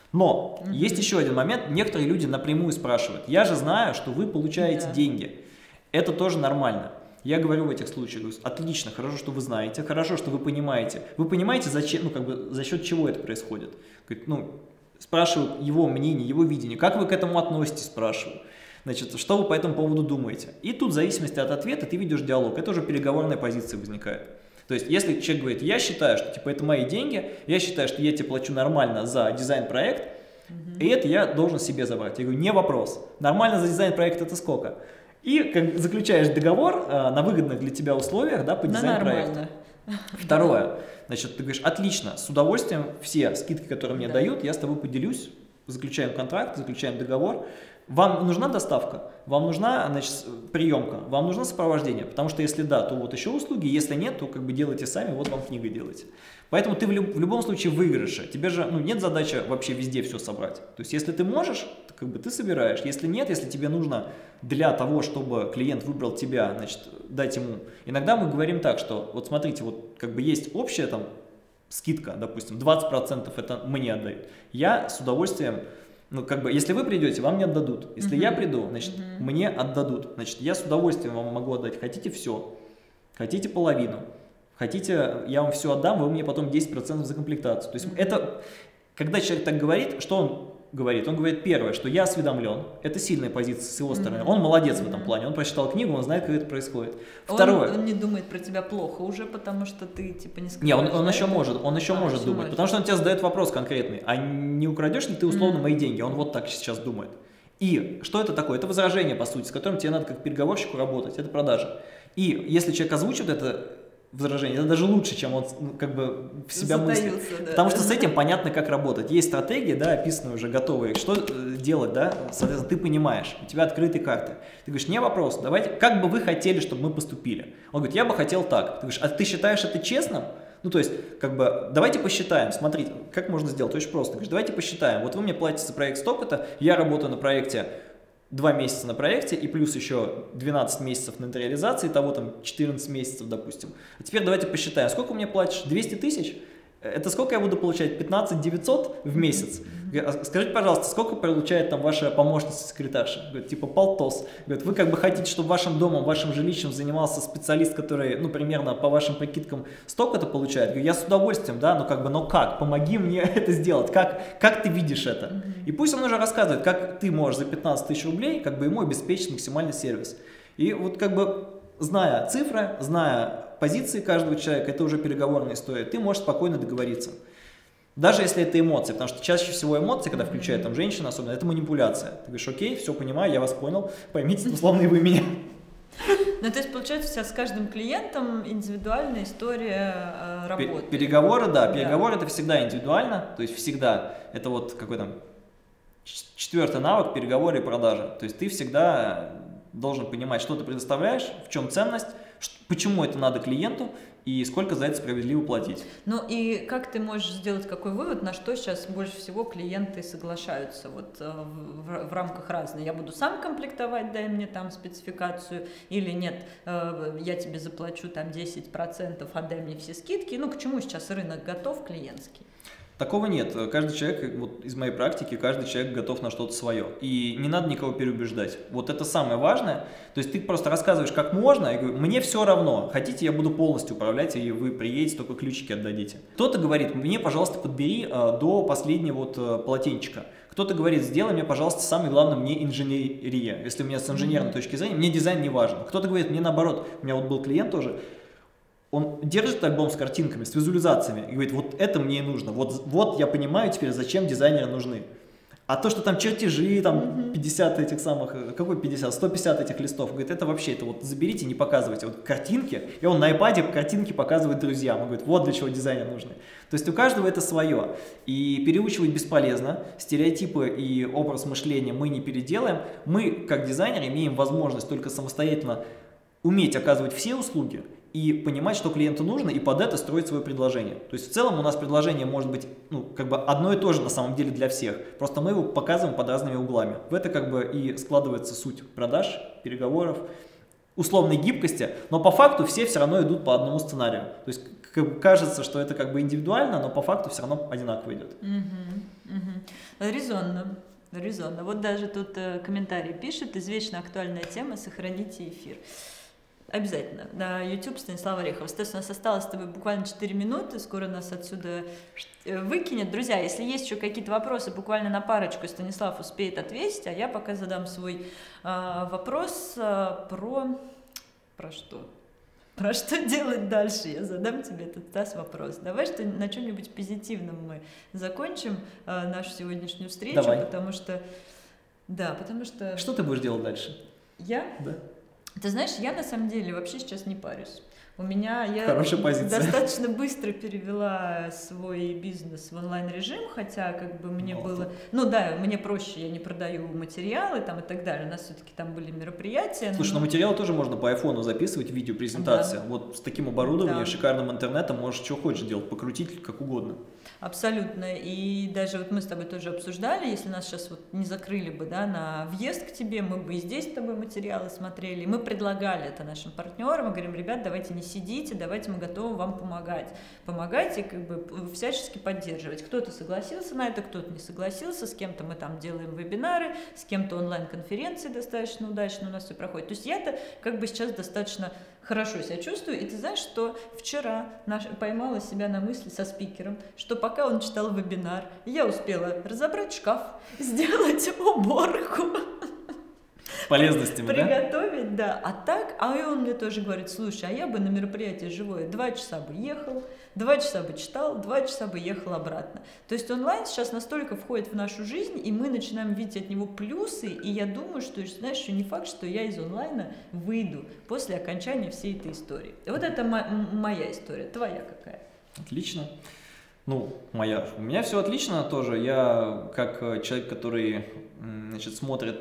Но mm-hmm. есть еще один момент, некоторые люди напрямую спрашивают, я же знаю, что вы получаете yeah. деньги, это тоже нормально. Я говорю в этих случаях, говорю, отлично, хорошо, что вы знаете, хорошо, что вы понимаете. Вы понимаете, зачем, ну, как бы, за счет чего это происходит? Говорит, ну, спрашиваю его мнение, его видение, как вы к этому относитесь, спрашиваю. Значит, что вы по этому поводу думаете? И тут в зависимости от ответа ты ведешь диалог, это уже переговорная позиция возникает. То есть, если человек говорит, я считаю, что типа это мои деньги, я считаю, что я тебе плачу нормально за дизайн-проект, mm-hmm. и это я должен себе забрать. Я говорю, не вопрос, нормально за дизайн-проект это сколько? И как заключаешь договор а, на выгодных для тебя условиях, да, по дизайн-проекту. Второе, значит, ты говоришь, отлично, с удовольствием все скидки, которые мне да. дают, я с тобой поделюсь, заключаем контракт, заключаем договор. Вам нужна доставка, вам нужна, значит, приемка, вам нужно сопровождение, потому что если да, то вот еще услуги, если нет, то как бы делайте сами, вот вам книга делайте. Поэтому ты в, люб в любом случае в выигрыше, тебе же ну, нет задачи вообще везде все собрать. То есть если ты можешь, то как бы ты собираешь, если нет, если тебе нужно для того, чтобы клиент выбрал тебя, значит, дать ему. Иногда мы говорим так, что вот смотрите, вот как бы есть общая там скидка, допустим, двадцать процентов это мне отдают, я с удовольствием. Ну, как бы, если вы придете, вам не отдадут. Если uh-huh. я приду, значит, uh-huh. мне отдадут. Значит, я с удовольствием вам могу отдать. Хотите все, хотите половину, хотите, я вам все отдам, вы мне потом десять процентов за комплектацию. То есть, uh-huh. это, когда человек так говорит, что он говорит? Он говорит, первое, что я осведомлен, это сильная позиция с его стороны. Mm-hmm. Он молодец mm-hmm. в этом плане, он прочитал книгу, он знает, как это происходит. Второе. Он, он не думает про тебя плохо уже, потому что ты типа не скажешь. Не, он, он еще может, он еще а, может думать, может. Потому что он тебе задает вопрос конкретный, а не украдешь ли ты условно mm-hmm. мои деньги? Он вот так сейчас думает. И что это такое? Это возражение, по сути, с которым тебе надо как переговорщику работать, это продажа. И если человек озвучивает это возражение, это даже лучше, чем он ну, как бы в себя мыслит. Да. Потому что с этим понятно, как работать. Есть стратегии, да, описанные уже, готовые. Что делать, да, соответственно, ты понимаешь, у тебя открытые карты. Ты говоришь, не вопрос, давайте, как бы вы хотели, чтобы мы поступили? Он говорит, я бы хотел так. Ты говоришь, а ты считаешь это честным? Ну, то есть, как бы, давайте посчитаем, смотрите, как можно сделать, очень просто. Ты говоришь, давайте посчитаем, вот вы мне платите за проект столько-то, я работаю на проекте два месяца на проекте и плюс еще двенадцать месяцев на реализации, того там четырнадцать месяцев, допустим. А теперь давайте посчитаем, сколько мне платишь? двести тысяч? Это сколько я буду получать? пятнадцать девятьсот в месяц? Скажите, пожалуйста, сколько получает там ваша помощница-секретарша? Говорит, типа полтос. Говорит, вы как бы хотите, чтобы вашим домом, вашим жилищем занимался специалист, который, ну, примерно по вашим прикидкам столько-то получает? Говорю, я с удовольствием, да, но как бы, но как? Помоги мне это сделать. Как, как ты видишь это? И пусть он уже рассказывает, как ты можешь за пятнадцать тысяч рублей как бы ему обеспечить максимальный сервис. И вот как бы, зная цифры, зная позиции каждого человека, это уже переговорная история, ты можешь спокойно договориться. Даже если это эмоции, потому что чаще всего эмоции, когда включает там женщина особенно, это манипуляция. Ты говоришь, окей, все понимаю, я вас понял, поймите, условно, и вы меня. Ну, то есть, получается, у тебя с каждым клиентом индивидуальная история э, работы. Переговоры, да, переговоры да. это всегда индивидуально, то есть всегда, это вот какой там четвертый навык, переговоры и продажи. То есть ты всегда должен понимать, что ты предоставляешь, в чем ценность, почему это надо клиенту и сколько за это справедливо платить. Ну и как ты можешь сделать какой вывод, на что сейчас больше всего клиенты соглашаются вот в, в рамках разных? Я буду сам комплектовать, дай мне там спецификацию, или нет, я тебе заплачу там десять процентов, отдай мне все скидки. Ну к чему сейчас рынок готов клиентский? Такого нет. Каждый человек, вот из моей практики, каждый человек готов на что-то свое. И не надо никого переубеждать. Вот это самое важное. То есть ты просто рассказываешь, как можно, и говорю, мне все равно. Хотите, я буду полностью управлять, и вы приедете, только ключики отдадите. Кто-то говорит, мне, пожалуйста, подбери а, до последнего вот, а, полотенчика. Кто-то говорит, сделай мне, пожалуйста, самое главное, мне инженерия. Если у меня с инженерной точки зрения, мне дизайн не важен. Кто-то говорит, мне наоборот. У меня вот был клиент тоже. Он держит альбом с картинками, с визуализациями и говорит, вот это мне и нужно, вот, вот я понимаю теперь, зачем дизайнеры нужны. А то, что там чертежи, там пятьдесят этих самых, какой пятьдесят, сто пятьдесят этих листов, говорит, это вообще, это вот заберите, не показывайте, вот картинки, и он на iPad картинки показывает друзьям, он говорит, вот для чего дизайнеры нужны. То есть у каждого это свое, и переучивать бесполезно, стереотипы и образ мышления мы не переделаем, мы, как дизайнеры, имеем возможность только самостоятельно уметь оказывать все услуги, и понимать, что клиенту нужно, и под это строить свое предложение. То есть в целом у нас предложение может быть ну, как бы одно и то же на самом деле для всех, просто мы его показываем под разными углами. В это как бы и складывается суть продаж, переговоров условной гибкости, но по факту все все равно идут по одному сценарию. То есть кажется, что это как бы индивидуально, но по факту все равно одинаково идет. Угу, угу. Резонно, резонно. Вот даже тут э, комментарий пишет: извечно актуальная тема, сохраните эфир. Обязательно. На YouTube Станислав Орехов. Стас, у нас осталось с тобой буквально четыре минуты, скоро нас отсюда выкинет. Друзья, если есть еще какие-то вопросы, буквально на парочку Станислав успеет ответить, а я пока задам свой э, вопрос э, про... Про что? Про что делать дальше? Я задам тебе этот, Стас, вопрос. Давай что на чем-нибудь позитивном мы закончим э, нашу сегодняшнюю встречу. Давай. Потому что... Да, потому что... Что ты будешь делать дальше? Я? Да. Ты знаешь, я на самом деле вообще сейчас не парюсь. У меня я Хорошая позиция. Достаточно быстро перевела свой бизнес в онлайн-режим, хотя как бы мне Молодцы. было... Ну да, мне проще, я не продаю материалы там и так далее. У нас все-таки там были мероприятия. Слушай, но... но материалы тоже можно по айфону записывать, видеопрезентация. Да. Вот с таким оборудованием, да. шикарным интернетом можешь что хочешь делать, покрутить как угодно. Абсолютно. И даже вот мы с тобой тоже обсуждали, если нас сейчас вот не закрыли бы, да, на въезд к тебе, мы бы и здесь с тобой материалы смотрели. Мы предлагали это нашим партнерам, мы говорим: ребят, давайте не сидите, давайте мы готовы вам помогать. Помогать и как бы всячески поддерживать. Кто-то согласился на это, кто-то не согласился, с кем-то мы там делаем вебинары, с кем-то онлайн-конференции достаточно удачно у нас все проходит. То есть я-то как бы сейчас достаточно хорошо себя чувствую, и ты знаешь, что вчера наш, поймала себя на мысли со спикером, что пока он читал вебинар, я успела разобрать шкаф, сделать уборку. Полезностями, приготовить, да? да. А так, а он мне тоже говорит: слушай, а я бы на мероприятие живое два часа бы ехал, два часа бы читал, два часа бы ехал обратно. То есть онлайн сейчас настолько входит в нашу жизнь, и мы начинаем видеть от него плюсы, и я думаю, что, знаешь, еще не факт, что я из онлайна выйду после окончания всей этой истории. Вот это моя история. Твоя какая? Отлично. Ну, моя. У меня все отлично тоже. Я как человек, который, значит, смотрит...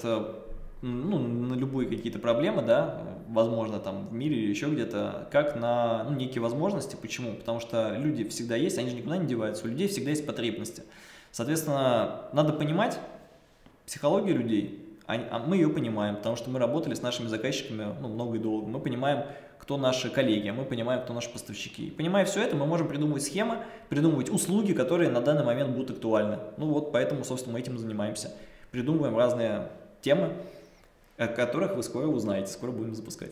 ну, на любые какие-то проблемы, да, возможно, там в мире или еще где-то, как на ну, некие возможности. Почему? Потому что люди всегда есть, они же никуда не деваются, у людей всегда есть потребности. Соответственно, надо понимать психологию людей, а мы ее понимаем, потому что мы работали с нашими заказчиками ну, много и долго. Мы понимаем, кто наши коллеги, мы понимаем, кто наши поставщики. И понимая все это, мы можем придумывать схемы, придумывать услуги, которые на данный момент будут актуальны. Ну вот, поэтому, собственно, мы этим и занимаемся. Придумываем разные темы, о которых вы скоро узнаете, скоро будем запускать.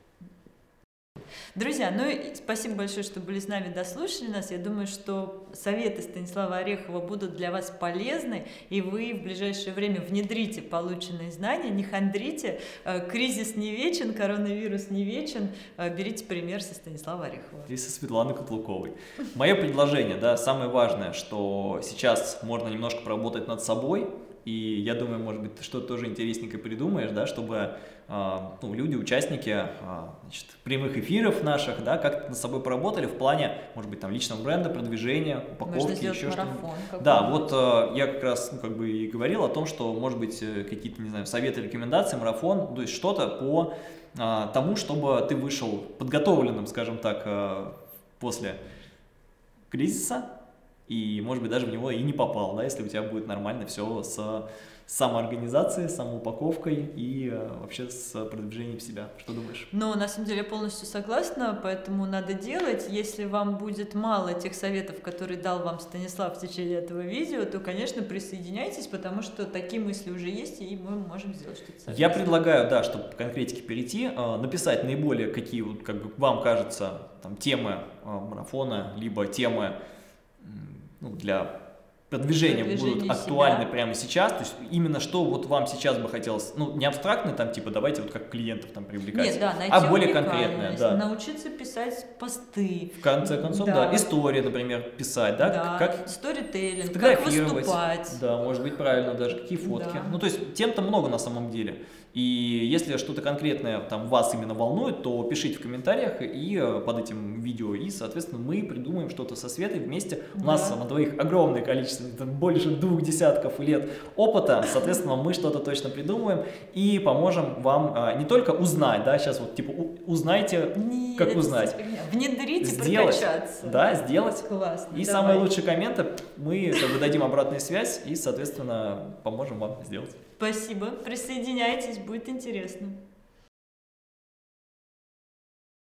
Друзья, ну и спасибо большое, что были с нами, дослушали нас. Я думаю, что советы Станислава Орехова будут для вас полезны, и вы в ближайшее время внедрите полученные знания, не хандрите, кризис не вечен, коронавирус не вечен, берите пример со Станислава Орехова. И со Светланы Котлуковой. Мое предложение, да, самое важное, что сейчас можно немножко поработать над собой. И я думаю, может быть, ты что-то тоже интересненько придумаешь, да, чтобы э, ну, люди, участники э, значит, прямых эфиров наших, да, как-то над собой поработали в плане, может быть, там, личного бренда, продвижения, упаковки, еще что-то. Да, вот э, я как раз ну, как бы и говорил о том, что, может быть, какие-то, не знаю, советы, рекомендации, марафон, то есть что-то по э, тому, чтобы ты вышел подготовленным, скажем так, э, после кризиса. И, может быть, даже в него и не попал, да, если у тебя будет нормально все с самоорганизацией, самоупаковкой и э, вообще с продвижением себя. Что думаешь? Ну, на самом деле, я полностью согласна, поэтому надо делать. Если вам будет мало тех советов, которые дал вам Станислав в течение этого видео, то, конечно, присоединяйтесь, потому что такие мысли уже есть, и мы можем сделать что-то совместно. Я предлагаю, да, чтобы к конкретике перейти, э, написать наиболее, какие вот, как бы, вам кажется, там, темы э, марафона, либо темы ну, для продвижения, продвижения будут актуальны себя. Прямо сейчас, то есть именно что вот вам сейчас бы хотелось, ну не абстрактно там типа давайте вот как клиентов там привлекать, Нет, да, а более конкретное, да. Научиться писать посты. В конце концов, да, да. истории, например, писать, да, да. как сторителлинг, как выступать. Да, может быть правильно даже, какие фотки, да. Ну то есть тем-то много на самом деле. И если что-то конкретное там вас именно волнует, то пишите в комментариях и под этим видео, и, соответственно, мы придумаем что-то со Светой вместе. Да. У нас на двоих огромное количество, там, больше двух десятков лет опыта, соответственно, мы что-то точно придумаем и поможем вам а, не только узнать, да, сейчас вот типа узнайте, Нет, как узнать. Внедрить и сделать, прокачаться. Да, сделать. Классно. И Давай. Самые лучшие комменты мы как бы дадим обратную связь и, соответственно, поможем вам сделать. Спасибо. Присоединяйтесь, будет интересно.